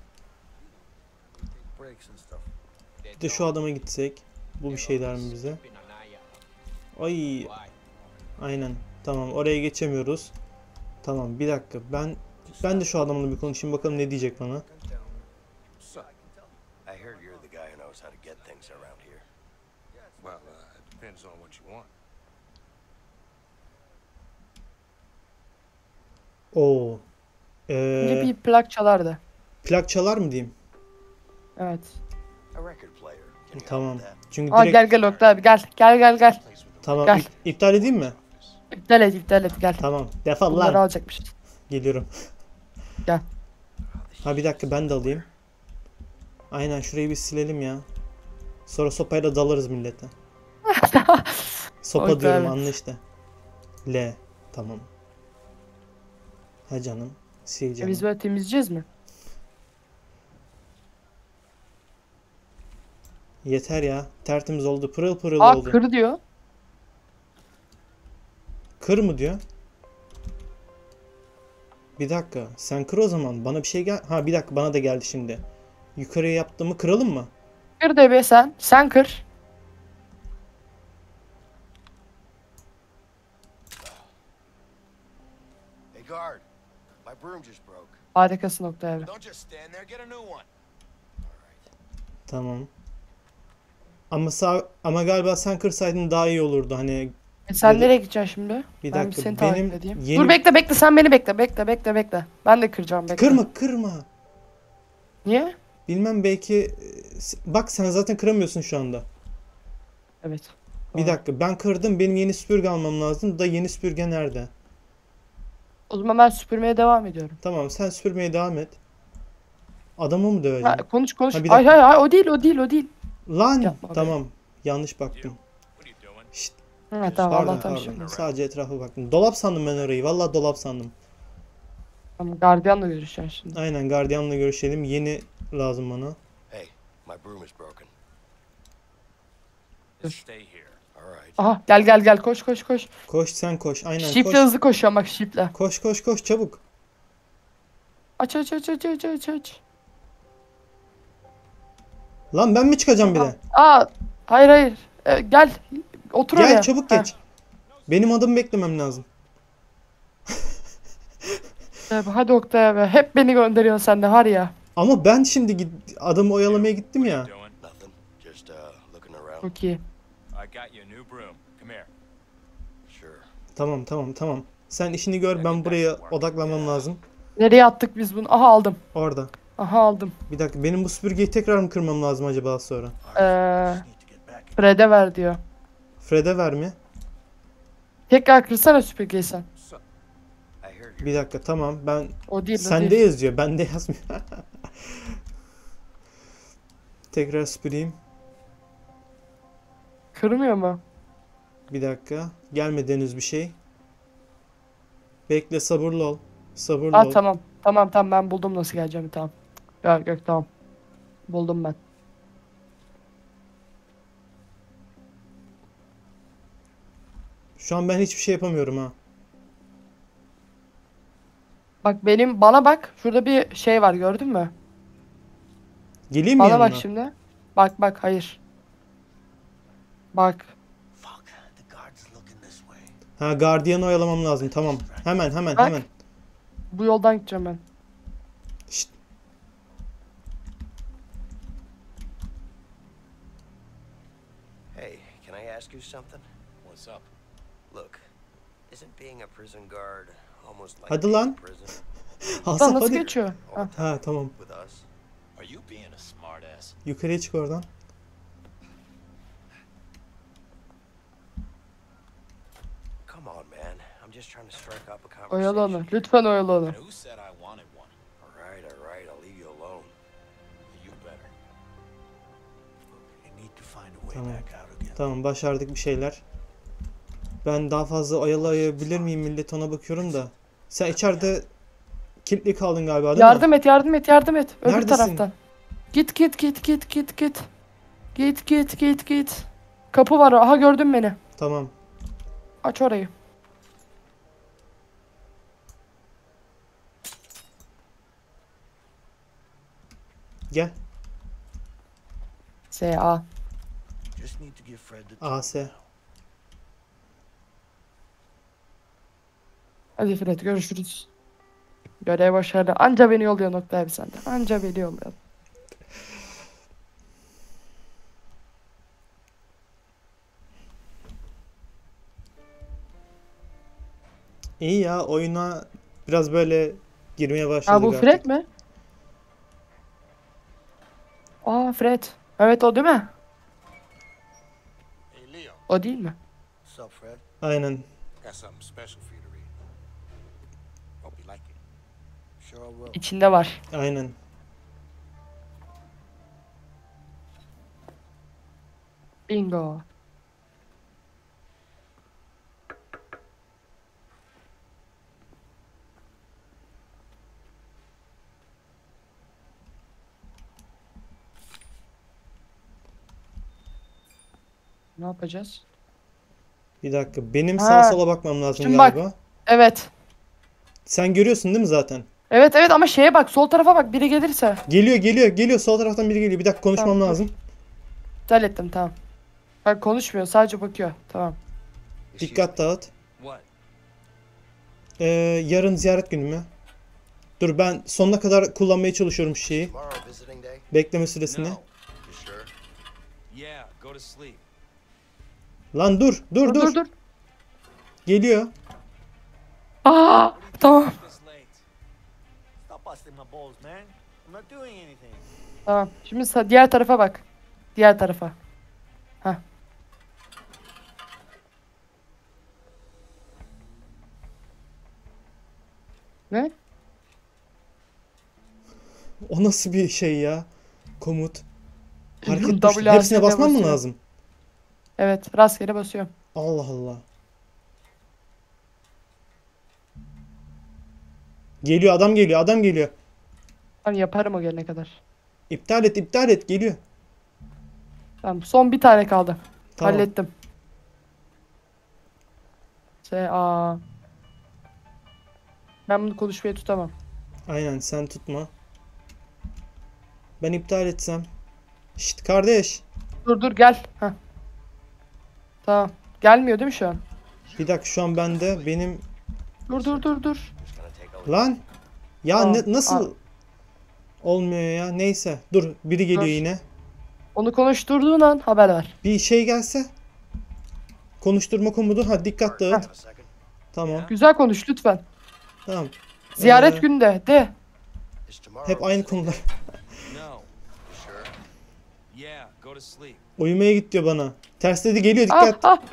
Breaks and stuff. Bir de şu adama gitsek. Bu bir şey der mi bize? Ay. Aynen. Tamam oraya geçemiyoruz. Tamam bir dakika. Ben ben de şu adamla bir konuşayım bakalım ne diyecek bana. So, I heard you're the guy who knows how to get things around here. Well, uh, it depends on what you want. Oo. Önce Ee, bir plak çalardı. plak çalar mı diyeyim? Evet. A record player. Can you Tamam. help with that? Çünkü Aa direkt gel gel Oktay abi gel. Gel gel gel. tamam gel. ip- iptal edeyim mi? İptal et iptal et gel. Tamam. Defol Bunları lan. alacakmışız. Geliyorum. Gel. Ha bir dakika ben de alayım. Aynen şurayı bir silelim ya. Sonra sopayla dalarız millete. Sopa Oy, diyorum tabii. anla işte. L. Tamam. Ha canım. Sil E canım. biz böyle temizleyeceğiz mi? Yeter ya. Tertemiz oldu. Pırıl pırıl Aa oldu. kır diyor. Kır mı diyor? Bir dakika. Sen kır o zaman. Bana bir şey gel. Ha bir dakika bana da geldi şimdi. Yukarıya yaptığımı kıralım mı? Kır de be sen. Sen kır. Hey guard, my broom just broke. Harikasın Oktay abi. Don't just stand there. Get a new one. Tamam. Ama sağ ama galiba sen kırsaydın daha iyi olurdu. Hani E sen Böyle- nereye gideceksin şimdi? bir Ben bir dakika. seni takip Benim edeyim. yeni Dur bekle bekle sen beni bekle bekle bekle bekle. Ben de kıracağım bekle. Kırma kırma. Niye? Bilmem belki e, s- bak sen zaten kıramıyorsun şu anda. Evet. Bir Doğru. dakika ben kırdım. Benim yeni süpürge almam lazım. Da yeni süpürge nerede? O zaman ben süpürmeye devam ediyorum. Tamam sen süpürmeye devam et. Adamı mı Ha, döveceğim? konuş konuş. Ha, bir Ay dakika. ay ay o değil o değil o değil. Lan Yapma be. tamam. Yanlış baktım. What are you doing? Şşt, Ha tamam pardon Allah'tan bir şey pardon. yok. Sadece etrafa baktım. Dolap sandım ben orayı. Vallahi dolap sandım. Tamam gardiyanla görüşeceksin şimdi. Aynen gardiyanla görüşelim. Yeni lazım bana. Hey, my broom is broken. Just stay here. All right. Aha gel gel gel koş koş koş. Koş sen koş. Aynen Shift'le koş. hızlı koşuyorum bak shift'le. Koş koş koş çabuk. Aç aç aç aç aç aç aç. Lan ben mi çıkacağım bir de? Aa hayır hayır. E, gel otur Gel oraya. çabuk Ha. geç. Benim adımı beklemem lazım. Gel, hadi Oktay abi. Hep beni gönderiyorsun sen de var ya. Ama ben şimdi git, adamı oyalamaya gittim ya. Doing? Nothing. Just uh, looking around. Çok iyi. I got you a new broom. Come here. Sure. Tamam tamam tamam. Sen işini gör ben buraya odaklanmam lazım. Nereye attık biz bunu? Aha aldım. Orada. Aha aldım. Bir dakika benim bu süpürgeyi tekrar mı kırmam lazım acaba sonra? Ee, Just need to get back. Fred'e ver diyor. Fred'e ver mi? Tekrar kırsana süpürgeyi sen. I heard you're Bir dakika tamam ben O değil o sende değil. yazıyor bende yazmıyor. Tekrar süpüreyim. Kırmıyor mu? Bir dakika. Gelmedi henüz bir şey. Bekle sabırlı ol. Sabırlı Aa ol. tamam. Tamam tamam ben buldum nasıl geleceğimi tamam. Gel gel tamam. Buldum ben. Şu an ben hiçbir şey yapamıyorum ha. Bak benim bana bak. Şurada bir şey var gördün mü? Geleyim mi Bana yanına? bak şimdi. Bak bak hayır. Bak. Fuck, the guard's looking this way. Ha, gardiyanı oyalamam lazım. Tamam. Hemen hemen Bak. hemen. Bu yoldan gideceğim ben. Şşt. Hey, can I ask you something? What's up? Look, isn't being a prison guard almost like Hadi being lan. in prison Lan Asaf nasıl hadi. geçiyor? Ha. Ha tamam. with us? Are you being a smartass? Yukarıya çık oradan. Come on, man. I'm just trying to strike up a Oyalı onu. conversation. Lütfen oyalı onu. And who said I wanted one? All right, all right. I'll leave you alone. You better. You need to find a way Tamam. back out again. Tamam, başardık bir şeyler. Ben daha fazla oyalayabilir miyim, millet ona bakıyorum da. Sen içeride kilitli kaldın galiba, değil Yardım mi? et, yardım et, yardım et. Öbür Neredesin? taraftan. Git git git git git git. Git git git git. Kapı var. Aha gördün beni. Tamam. Aç orayı. Gel. S A. Just need to give Fred the A S. Hadi Fred görüşürüz. Görev başarılı. Anca beni yolluyor nokta abi sende. Anca beni yolluyor. İyi ya, oyuna biraz böyle girmeye başladık Ha bu artık. Fred mi? Aa Fred. Evet o değil mi? Hey, Leo. O değil mi? What's up, Fred? Aynen. Got something special for you to read. Hope you like it. Sure I will. İçinde var. Aynen. Bingo. Ne yapacağız? Bir dakika. Benim Ha. sağa sola bakmam lazım Şimdi bak. galiba. Evet. Sen görüyorsun değil mi zaten? Evet evet ama şeye bak, sol tarafa bak, biri gelirse. Geliyor geliyor geliyor. Sol taraftan biri geliyor. Bir dakika konuşmam Tamam, dur. lazım. İptal ettim, tamam. Bak konuşmuyor, sadece bakıyor. Tamam. Dikkat dağıt. What? Ee, yarın ziyaret günü mü? Dur, ben sonuna kadar kullanmaya çalışıyorum şeyi. Tomorrow visiting day? Bekleme süresini. No. You sure? Yeah, go to sleep. Lan dur dur Dur dur. dur dur. Geliyor. Aa, tamam. This late. Stop busting my balls, man. I'm not doing anything. Tamam. Şimdi sa- diğer tarafa bak. Diğer tarafa. Heh. Ne? O nasıl bir şey ya? Komut. Hareket W tuşu. Hepsine harfine basmam mı basıyor. lazım? Evet, rastgele basıyorum. Allah Allah. Geliyor, adam geliyor, adam geliyor. Tamam, yaparım o gelene kadar. İptal et, iptal et, geliyor. Tamam, son bir tane kaldı. Tamam. Hallettim. S A. Ben bunu konuşmaya tutamam. Aynen, sen tutma. Ben iptal etsem. Şşt kardeş. Dur dur gel. Heh. Tamam. Gelmiyor değil mi şu an? Bir dakika, şu an bende benim... Dur dur dur dur. Just gonna take a Lan. Ya Aa, ne, nasıl... aa. Olmuyor ya. Neyse. Dur, biri geliyor Dur. yine. Onu konuşturduğun an haber ver. Bir şey gelse. Konuşturma komutu. Ha, dikkat dağıt. Have a second. Tamam. Güzel konuş lütfen. Tamam. Ziyaret Ee, günde de. Is tomorrow Hep aynı visiting konular. day? No. You sure? Yeah, go to sleep. Uyumaya git diyor bana. Tersledi, geliyor, Ah dikkat. ah.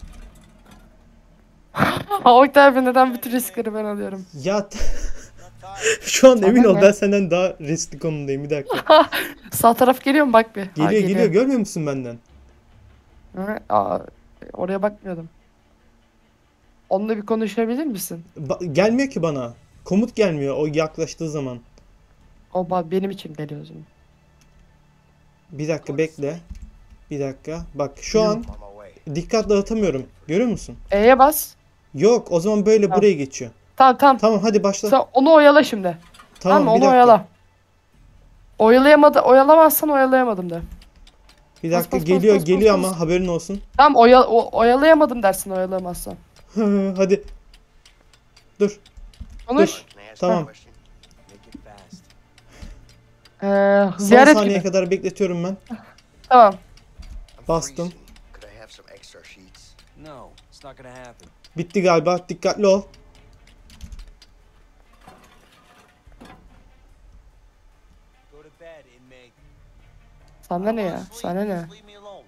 Ha Oktay abi, neden bütün riskleri ben alıyorum? Ya şu an emin Tamam ol, ya. ben senden daha riskli konumdayım, bir dakika. Sağ taraf geliyor mu bak bir. Ha, Geliyor geliyor, görmüyor musun benden? Ha, aa, oraya bakmıyordum. Onunla bir konuşabilir misin? Ba- gelmiyor ki bana. Komut gelmiyor o yaklaştığı zaman. O ba- benim için geliyor o zaman. Bir dakika bekle. Bir dakika. Bak şu an On my way. dikkat dağıtamıyorum. Görüyor musun? E'ye bas. Yok, o zaman böyle Tamam. buraya geçiyor. Tamam tamam. Tamam hadi başla. Sen onu oyala şimdi. Tamam, Tamam, bir onu dakika. oyala. Oyalayamadı, oyalamazsan oyalayamadım de. Bir Bas, dakika bas, bas, geliyor bas, geliyor bas, ama bas. haberin olsun. Tamam oya, o, oyalayamadım dersin oyalayamazsan. Hadi. Dur. Konuş. Can I ask Tamam. you a question? Make it fast. Ee, Son ziyaret saniye gibi. kadar bekletiyorum ben. Tamam. I'm Bastım. freezing. Could I have some extra sheets? No, it's not gonna happen. Bitti galiba. Dikkatli ol. Go to bed, inmate. Sana ne I ya? wanna sleep. Sana ne? Just leave me alone.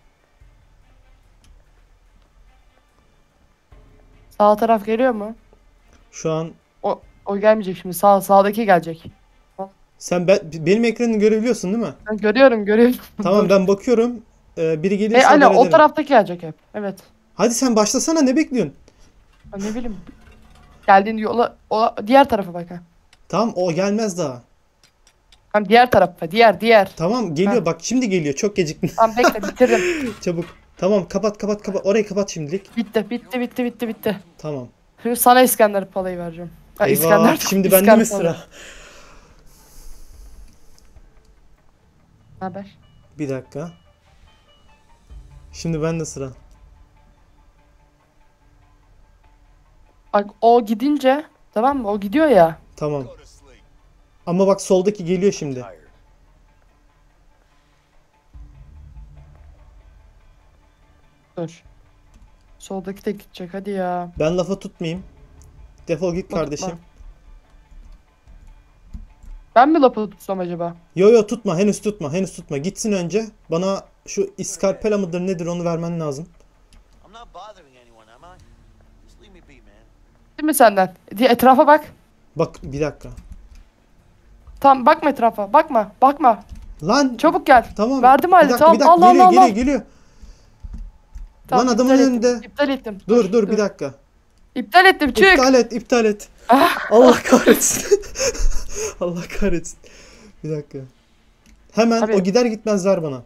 Sağ taraf geliyor mu? Şu an O o gelmeyecek şimdi. Sağ sağdaki gelecek. sen ben, benim ekranını görebiliyorsun değil mi? Ben görüyorum, görüyorum. Tamam Dur. ben bakıyorum. Ee, biri gelirse E haber alo o ederim. taraftaki gelecek hep. Evet. Hadi sen başlasana, ne bekliyorsun? Ha, ne bileyim. Geldiğin yola o diğer tarafa bak ha. Tamam o gelmez daha. Tamam diğer tarafa. Diğer diğer. Tamam geliyor Ha. bak şimdi geliyor, çok geciktin. Tamam bekle bitirdim. Çabuk. Tamam kapat kapat kapat, orayı kapat şimdilik. Bitti bitti bitti bitti bitti. Tamam. Şimdi sana İskender palayı vereceğim. Ha, Eyvah, İskender. şimdi bende mi sıra? Ne haber? Bir dakika. Şimdi bende sıra. Bak o gidince tamam mı? O gidiyor ya. Tamam. Ama bak soldaki geliyor şimdi. Tired. Dur. Soldaki de gidecek hadi ya. Ben lafa tutmayayım. Defol git Tutma, kardeşim. tutma. Ben mi lapı tutsam acaba? Yo yo tutma, henüz tutma, henüz tutma. Gitsin önce. Bana şu iskarpela mıdır nedir onu vermen lazım. I'm not bothering anyone, am I? Just leave me be, man. Değil mi senden? Diye etrafa bak. Bak bir dakika. Tamam bakma etrafa. Bakma. Bakma. Lan Çabuk gel. tamam. Verdim bir halde. dakika, Tamam. bir dakika. Allah geliyor, Allah geliyor, Allah. geliyor. Tamam, Lan adamın iptal önünde. Ettim. İptal ettim. Dur dur bir dakika. İptal ettim. Çık. İptal et, iptal et. Allah kahretsin. Allah kahretsin. Bir dakika. Hemen Abi. o gider gitmez ver bana.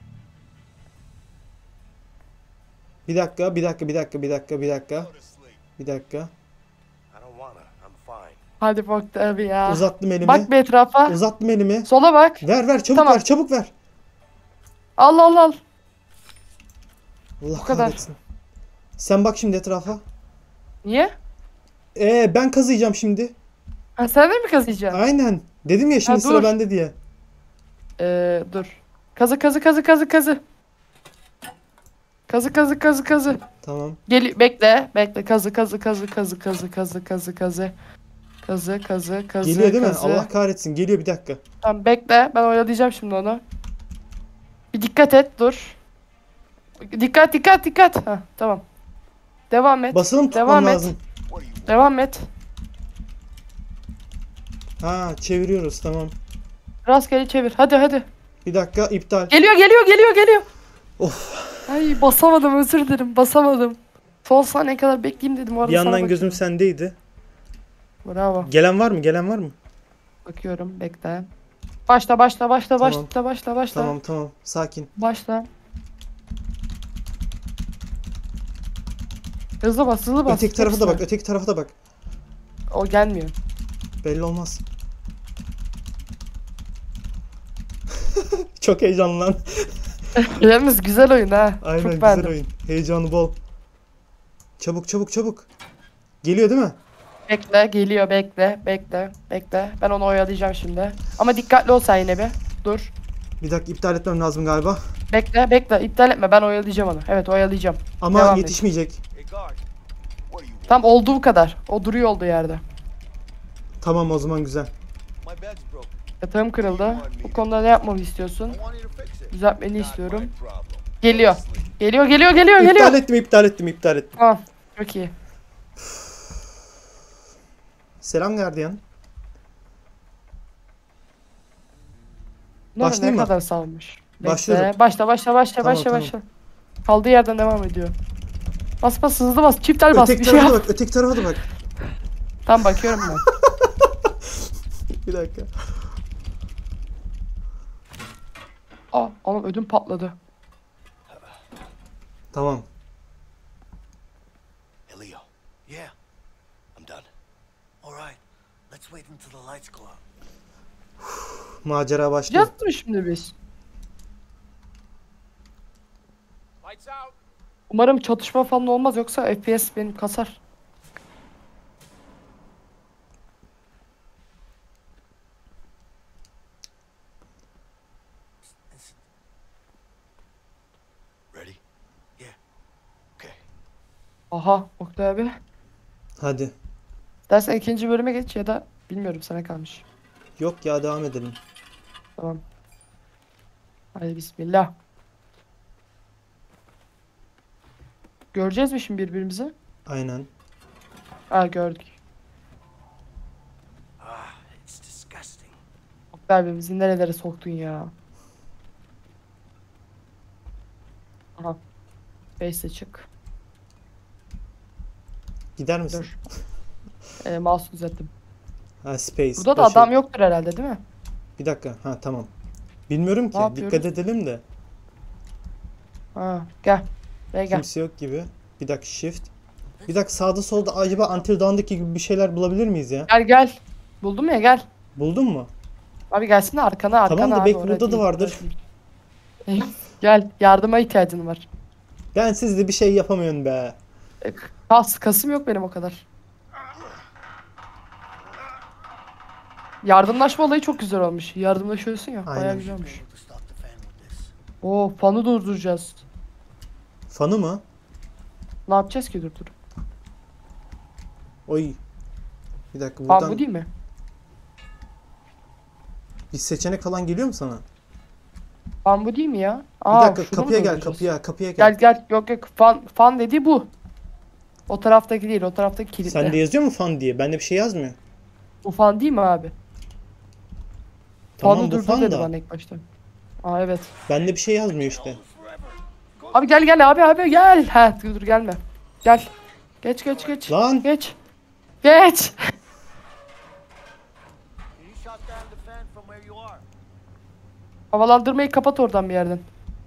Bir dakika, bir dakika, bir dakika, bir dakika, bir dakika. Bir dakika. I don't wanna. I'm fine. Hadi bak tabii ya. Uzattım elimi. Bak bir etrafa. Uzattım elimi. Sola bak. Ver ver çabuk Tamam. ver, çabuk ver. Al al al. Allah Bu kadar. kahretsin. Sen bak şimdi etrafa. Niye? Ee ben kazıyacağım şimdi. Ha, sen de mi kazıyacaksın? Aynen. Dedim ya şimdi Ha, sıra dur. bende diye. Ee, dur. Kazı kazı kazı kazı kazı. Kazı kazı kazı kazı. Tamam. Gel bekle bekle kazı kazı kazı kazı kazı kazı kazı kazı. Kazı kazı kazı Geliyor değil mi? kazı. Allah kahretsin. Geliyor bir dakika. Tamam bekle ben oyalayacağım şimdi onu. Bir dikkat et dur. Dikkat dikkat dikkat. Ha tamam. Devam et. Basılı mı tutmam Devam et. lazım? Devam et. Ha çeviriyoruz tamam. Rastgele çevir. Hadi hadi. Bir dakika iptal. Geliyor geliyor geliyor geliyor. Of. Ay basamadım özür dilerim basamadım. Son saniye kadar bekleyeyim dedim. O arada Bir sana yandan gözüm bakıyorum. sendeydi. Bravo. Gelen var mı? Gelen var mı? Bakıyorum bekle. Başla başla başla Tamam. başla başla başla. Tamam tamam. Sakin. Başla. Hızlı bas hızlı bas. Öteki tarafa da bak. Hepsine. Öteki tarafa da bak. O gelmiyor. Belli olmaz. Çok heyecanlı lan. Yalnız güzel oyun ha. Aynen Çok güzel beğendim. oyun. Heyecanı bol. Çabuk çabuk çabuk. Geliyor değil mi? Bekle geliyor bekle bekle bekle. Ben onu oyalayacağım şimdi. Ama dikkatli ol sen yine bir. Dur. Bir dakika iptal etmem lazım galiba. Bekle bekle iptal etme ben oyalayacağım onu. Evet oyalayacağım. Ama Devam et. yetişmeyecek. Hey, guard. What do you want? Tam olduğu kadar. O duruyor olduğu yerde. Tamam o zaman güzel. My bed's broken. Yatağım kırıldı. Bu konuda ne yapmamı istiyorsun? I want you to fix it. Düzeltmeni Not istiyorum. my problem. Geliyor. Go to sleep. Geliyor geliyor geliyor geliyor. İptal ettim iptal ettim iptal ettim. Tamam. Çok iyi. Selam gardiyan. Ne, ne Başlayayım mı? kadar salmış. Bekle. Başlıyorum. Başla başla başla Tamam, başla tamam. başla. Kaldığı yerden devam ediyor. Bas bas hızlı bas. Çift el bas. Öteki Bir şey tarafa da yap. bak. Öteki tarafa da bak. Tamam bakıyorum ben. Bir dakika. Aa oğlum ödüm patladı. Tamam. Yeah, I'm done. All right, let's wait until the lights go out. Macera başlıyor. Yaptık mı şimdi biz? Lights out. Umarım çatışma falan olmaz yoksa F P S benim kasar. Ready? Yeah. Okay. Aha Oktay abi. Hadi. Dersen ikinci bölüme geç ya da bilmiyorum sana kalmış. Yok ya, devam edelim. Tamam. Hadi bismillah. Göreceğiz mi şimdi birbirimizi? Aynen. Ha gördük. Ah, it's disgusting. Oktay abi bizi nerelere soktun ya. Aha. Base'e çık. Gider misin? Dur. Ee, mouse düzelttim. Ha, space. Burada da Başı- adam yoktur herhalde değil mi? Bir dakika. Ha, tamam. Bilmiyorum ki. Ne yapıyoruz? Dikkat edelim de. Ha gel. Buraya gel. Kimse yok gibi. Bir dakika, shift. Bir dakika, sağda solda acaba Until Dawn'daki gibi bir şeyler bulabilir miyiz ya? Gel gel. Buldum ya gel. Buldun mu? Abi gelsin de arkana arkana Tamam da abi, belki oraya burada da değil, vardır. oraya değil. Gel yardıma ihtiyacın var. Ben sizde bir şey yapamıyorum be. E, Kas, kasım yok benim o kadar. Yardımlaşma olayı çok güzel olmuş. Yardımlaşıyorsun ya. Bayağı Aynen. güzel olmuş. Able to stop the fan with this. Oo fanı durduracağız. Fanı mı? Ne yapacağız ki dur dur. Oy. Bir dakika, Fan buradan bu değil mi? bir seçenek falan geliyor mu sana? Fan bu değil mi ya? Bir Aa, dakika, şunu mu kapıya gel, durduracağız? kapıya, kapıya gel. Gel gel yok yok fan fan dediği bu. O taraftaki değil, o taraftaki kilitli. Sende yazıyor mu fan diye? Bende bir şey yazmıyor. Bu fan değil mi abi? Tamam, Fanı bu durdur fan dedi da. bana ilk başta. Aa evet. Bende bir şey yazmıyor işte. Abi gel gel abi abi gel. Ha dur dur gelme. Gel. Geç geç geç. Lan! Geç. Geç. Can you shut down the fan from where you are? Havalandırmayı kapat oradan bir yerden.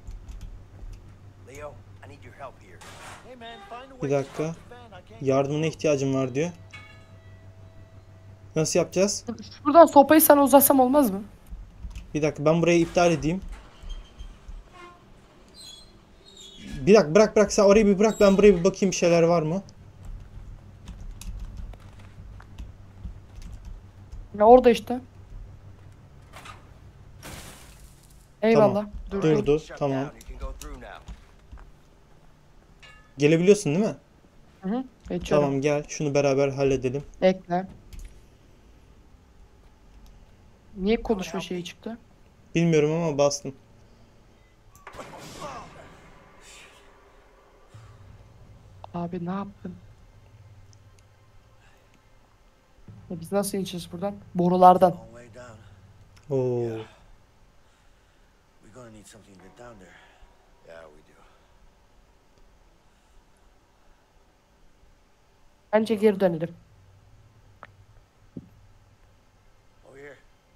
Leo, I need your help here. Hey man, find a way Bir to dakika. stop the fan. I can't. Yardımına ihtiyacım var diyor. Nasıl yapacağız? Buradan sopayı sana uzatsam olmaz mı? Bir dakika, ben burayı iptal edeyim. Bir dakika, bırak bırak, sen orayı bir bırak, ben buraya bir bakayım bir şeyler var mı? Ya orada işte. Eyvallah. Tamam. Dur dur. Durdu, Shut tamam. down. You can go through now. Gelebiliyorsun değil mi? Hı hı. Geçiyorum. Tamam, gel şunu beraber halledelim. Bekle. Niye konuşma şeyi çıktı? Bilmiyorum ama bastım. Abi ne yaptın? Ya biz nasıl ineceğiz buradan? Borulardan. Long way down. Oo. We're gonna need something to get down there. Yeah, we do. Bence geri dönelim. Over here.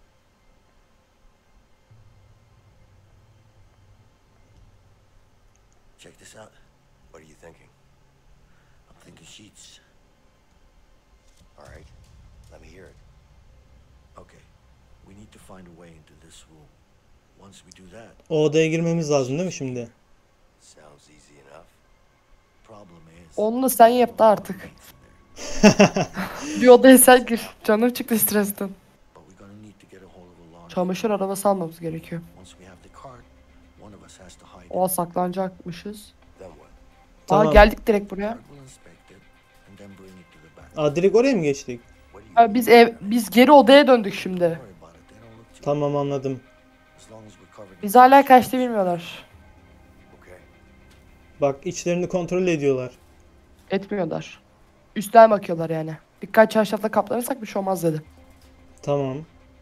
Check this out. What are you thinking? I'm thinking sheets. All right. Let me hear it. Okay. We need to find a way into this room. Once we do that, O odaya girmemiz lazım değil mi şimdi? Sounds easy enough. problem is. Onu da sen yap da artık. Bir odaya sen gir. Canım çıktı stresten. But we're gonna need to get a hold of a launch. Çamaşır arabası almamız gerekiyor. Once we have the cart, one of us has to hide O it. saklanacakmışız. Then what? Aa Tamam. geldik direkt buraya. Cart will inspect it and then bring it to the back. Aa, direkt oraya mı geçtik? What do you Ha, biz ev biz geri odaya döndük şimdi. Don't worry about it. They don't look too Tamam, anladım. as long as we're covered. Biz hala kaçtı bilmiyorlar. Okay. Bak, içlerini kontrol ediyorlar. Etmiyorlar. Üstten bakıyorlar yani. Birkaç çarşafla kaplanırsak bir şey olmaz dedi. Tamam.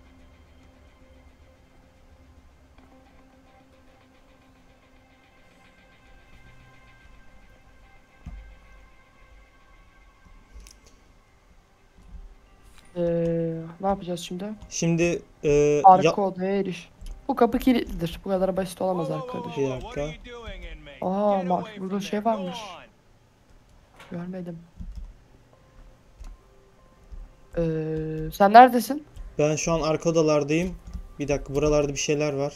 Ee, ne yapacağız şimdi? Şimdi e, Arka ya- odaya eriş. Bu kapı kilitlidir. Bu kadar basit olamaz Whoa, whoa, arkadaş. whoa, Bir whoa, what are dakika. you doing, inmate? Aa, Get bak, away burada from şey there. Go varmış. on. Görmedim. Ee, sen neredesin? Ben şu an arka odalardayım. Bir dakika, buralarda bir şeyler var.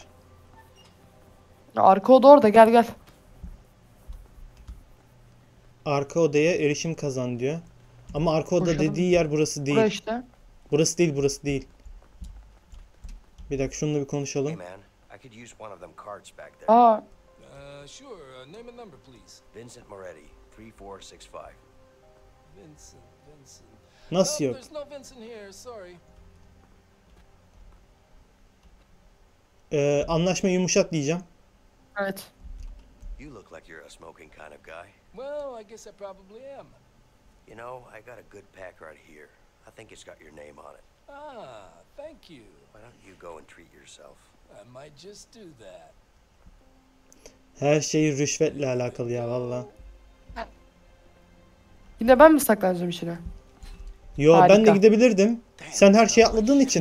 Arka oda orada, gel gel. Arka odaya erişim kazan diyor. Ama arka oda Koşalım. dediği yer burası değil. Buraya işte. Burası değil, burası değil. Bir dakika, şununla bir Hey konuşalım. man, I could use one of them cards back there. Aa, Uh, sure. Uh, name and number, please. Vincent Moretti, three four six five. Vincent, Vincent. Nasıl Oh, yok? there's no Vincent here. Sorry. Ee, anlaşma yumuşat diyeceğim. evet. You look like you're a smoking kind of guy. Well, I guess I probably am. You know, I got a good pack right here. I think it's got your name on it. Ah, thank you. Why don't you go and treat yourself? I might just do that. Her şey rüşvetle alakalı ya valla. Yine ben mi saklanacağım içine? Yo, ben de Harika. gidebilirdim. Sen her şeyi atladığın için.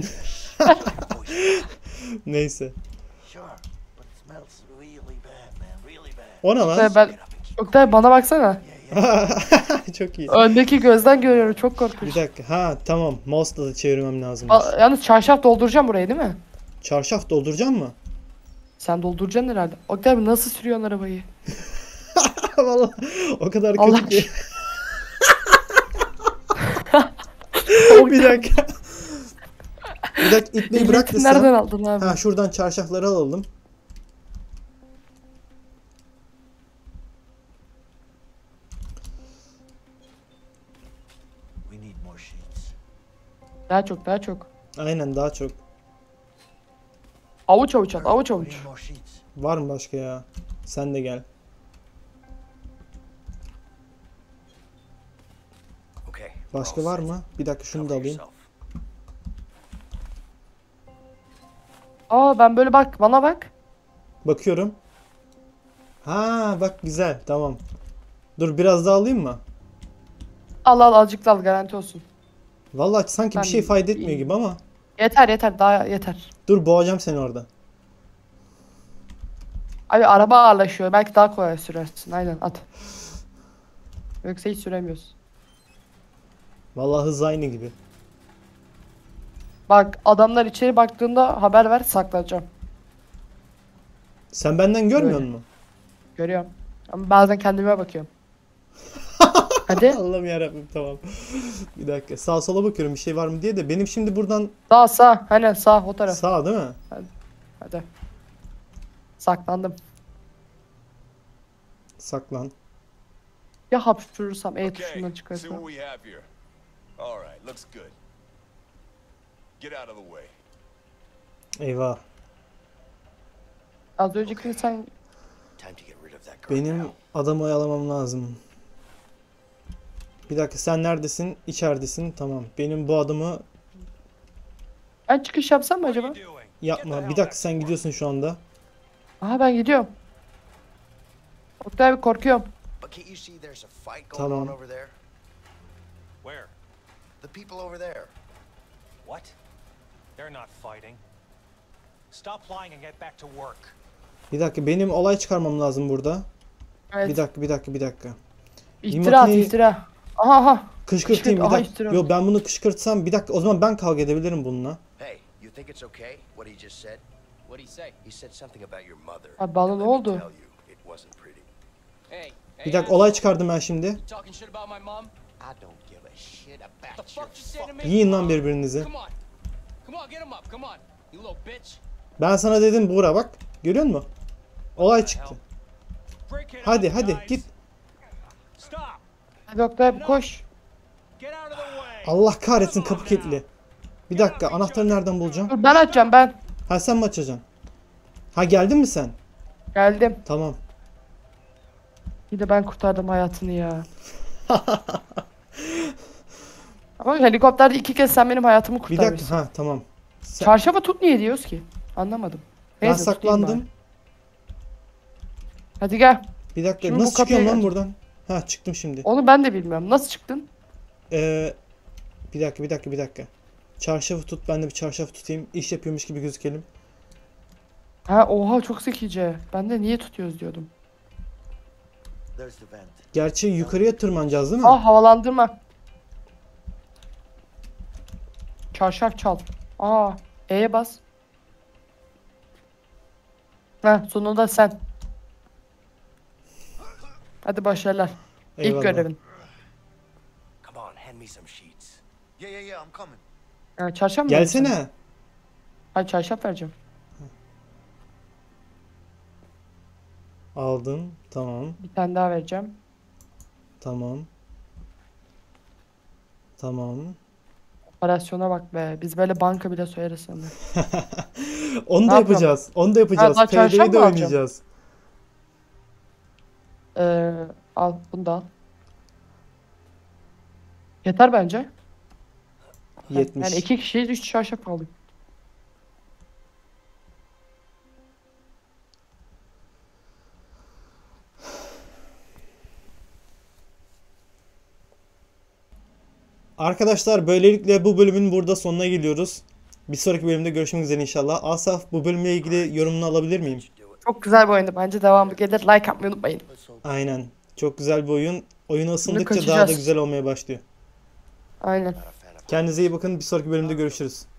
Neyse. Sure, but it smells really bad, man. Really bad. O ne lan? Ben, ben... Oktay bana baksana. Çok iyi. Öndeki gözden görüyorum, çok Bir korkunç. dakika. Ha tamam. Mouse'la da çevirmem lazım. Aa, yalnız çarşaf dolduracağım burayı değil mi? Çarşaf dolduracağım mı? Sen dolduracaksın herhalde. Oktay abi nasıl sürüyorsun arabayı? Valla o kadar Allah kötü ki. Bir dakika. Bir dakika, ipneyi bırak da Ehliyetini nereden sen. aldın abi? Ha, şuradan çarşafları alalım. We need more sheets. Daha çok, daha çok. Aynen, daha çok. Avuç avuç at, avuç We avuç. need more sheets. Var mı başka ya? Sen de gel. Okay. Başka var mı? Bir dakika, şunu da Cover alayım. yourself. Aa ben böyle bak, bana bak. Bakıyorum. Ha bak, güzel, tamam. Dur, biraz daha alayım mı? Al al, azıcık da al, garanti olsun. Vallahi sanki Ben bir şey fayda etmiyor iyi. gibi ama. Yeter yeter, daha yeter. Dur, boğacağım seni orada. Abi araba ağırlaşıyor, belki daha kolay sürersin. Aynen at. Yoksa hiç süremiyorsun. Vallahi hız aynı gibi. Bak adamlar içeri baktığında haber ver, saklanacağım. Sen benden görmüyor Öyle. musun? Görüyorum. Ama bazen kendime bakıyorum. Hadi. Allah'ım yarabbim, tamam. Bir dakika, sağa sola bakıyorum bir şey var mı diye de benim şimdi buradan Sağ sağ. Aynen sağ, o taraf. sağ değil mi? Hadi. Saklandım. Saklan. Ya hapşurursam E Okay, tuşundan see çıkarsam. what we have here. All right, looks good. Get out of the way. Eyvah. Az öncekini sen... Time to get rid of that card Benim now. adamı oyalamam lazım. Bir dakika, sen neredesin? İçeridesin. Tamam. Benim bu adamı Ben çıkış yapsam mı acaba? yapma. Bir dakika, sen gidiyorsun şu anda. Aha ben gidiyorum. Oktay abi korkuyorum. But can't you see there's a fight going Tamam. on over there? Where? The people over there. What? They're not fighting. Stop lying and get back to work. Bir dakika, benim olay çıkarmam lazım burada. Evet. Bir dakika, bir dakika, bir dakika. İftira at, makineyi- iftira. Aha aha. Kışkırtayım bir Aha, dakika. iftira. Yo, ben bunu kışkırtsam bir dakika, o zaman ben kavga edebilirim bununla. Hey, you think it's okay what he just said? What'd he say? He said something about your mother. Abi bana And ne let me oldu? tell you, it wasn't pretty. Hey, Bir dakika, olay çıkardım ben şimdi. You talking shit about my mom? I don't give a shit The about your fuck you say to me? Yiyin lan birbirinizi. Come on. Come on, get him up. Come on. You little bitch. Ben sana dedim Buğra, bak. Görüyor musun? Olay çıktı. Break it Hadi up, hadi guys. git. Stop. Hadi Oktay abi koş. Get out of the way. Allah kahretsin, kapı kilitli. Bir dakika, anahtarı nereden bulacağım? Dur ben açacağım ben. Ha, sen mi açacaksın? Ha, geldin mi sen? Geldim. Tamam. Bir de ben kurtardım hayatını ya. Ama helikopterde iki kez sen benim hayatımı Bir kurtarmışsın. dakika, ha tamam. Sen- Çarşafa tut niye diyoruz ki? Anlamadım. Ben Neyse, tutayım saklandım. bari. Hadi gel. Bir dakika, Şimdi bu nasıl kapıya çıkıyorum lan gel. buradan? Ha, çıktım şimdi. Onu ben de bilmiyorum. Nasıl çıktın? Ee, bir dakika, bir dakika, bir dakika. Çarşafı tut, ben de bir çarşaf tutayım. İş yapıyormuş gibi gözükelim. Ha oha çok zekice. Ben de niye tutuyoruz diyordum. There's the vent. Gerçi yukarıya tırmanacağız değil mi? Ah havalandırma. Çarşaf çal. Aa, E'ye bas. Heh, sonunda sen. Hadi başarılar. İlk Eyvallah. görevin. Come on, hand me some sheets. Yeah, yeah, yeah, I'm coming. Ha, çarşaf mı vereceksin? Gelsene. Hayır, çarşaf vereceğim. Aldım. Tamam. Bir tane daha vereceğim. Tamam. Tamam. Operasyona bak be. Biz böyle banka bile soyarız sanırım. Onu Ne da yapıyorum? yapacağız. Onu da yapacağız. Ha, daha P D R'yi çarşaf de mı alacağım? oynayacağız. Ee, al bunu da al. Yeter bence. yetmiş. Yani iki kişiyiz, üç çarşaf aldık. Arkadaşlar böylelikle bu bölümün burada sonuna geliyoruz. Bir sonraki bölümde görüşmek üzere inşallah. Asaf, bu bölümle ilgili yorumunu alabilir miyim? Çok güzel bir oyundu. Bence devamı gelir. Like atmayı unutmayın. Aynen. Çok güzel bir oyun. Oyun ısındıkça daha da kaçacağız. güzel olmaya başlıyor. Aynen. Kendinize iyi bakın. Bir sonraki bölümde görüşürüz.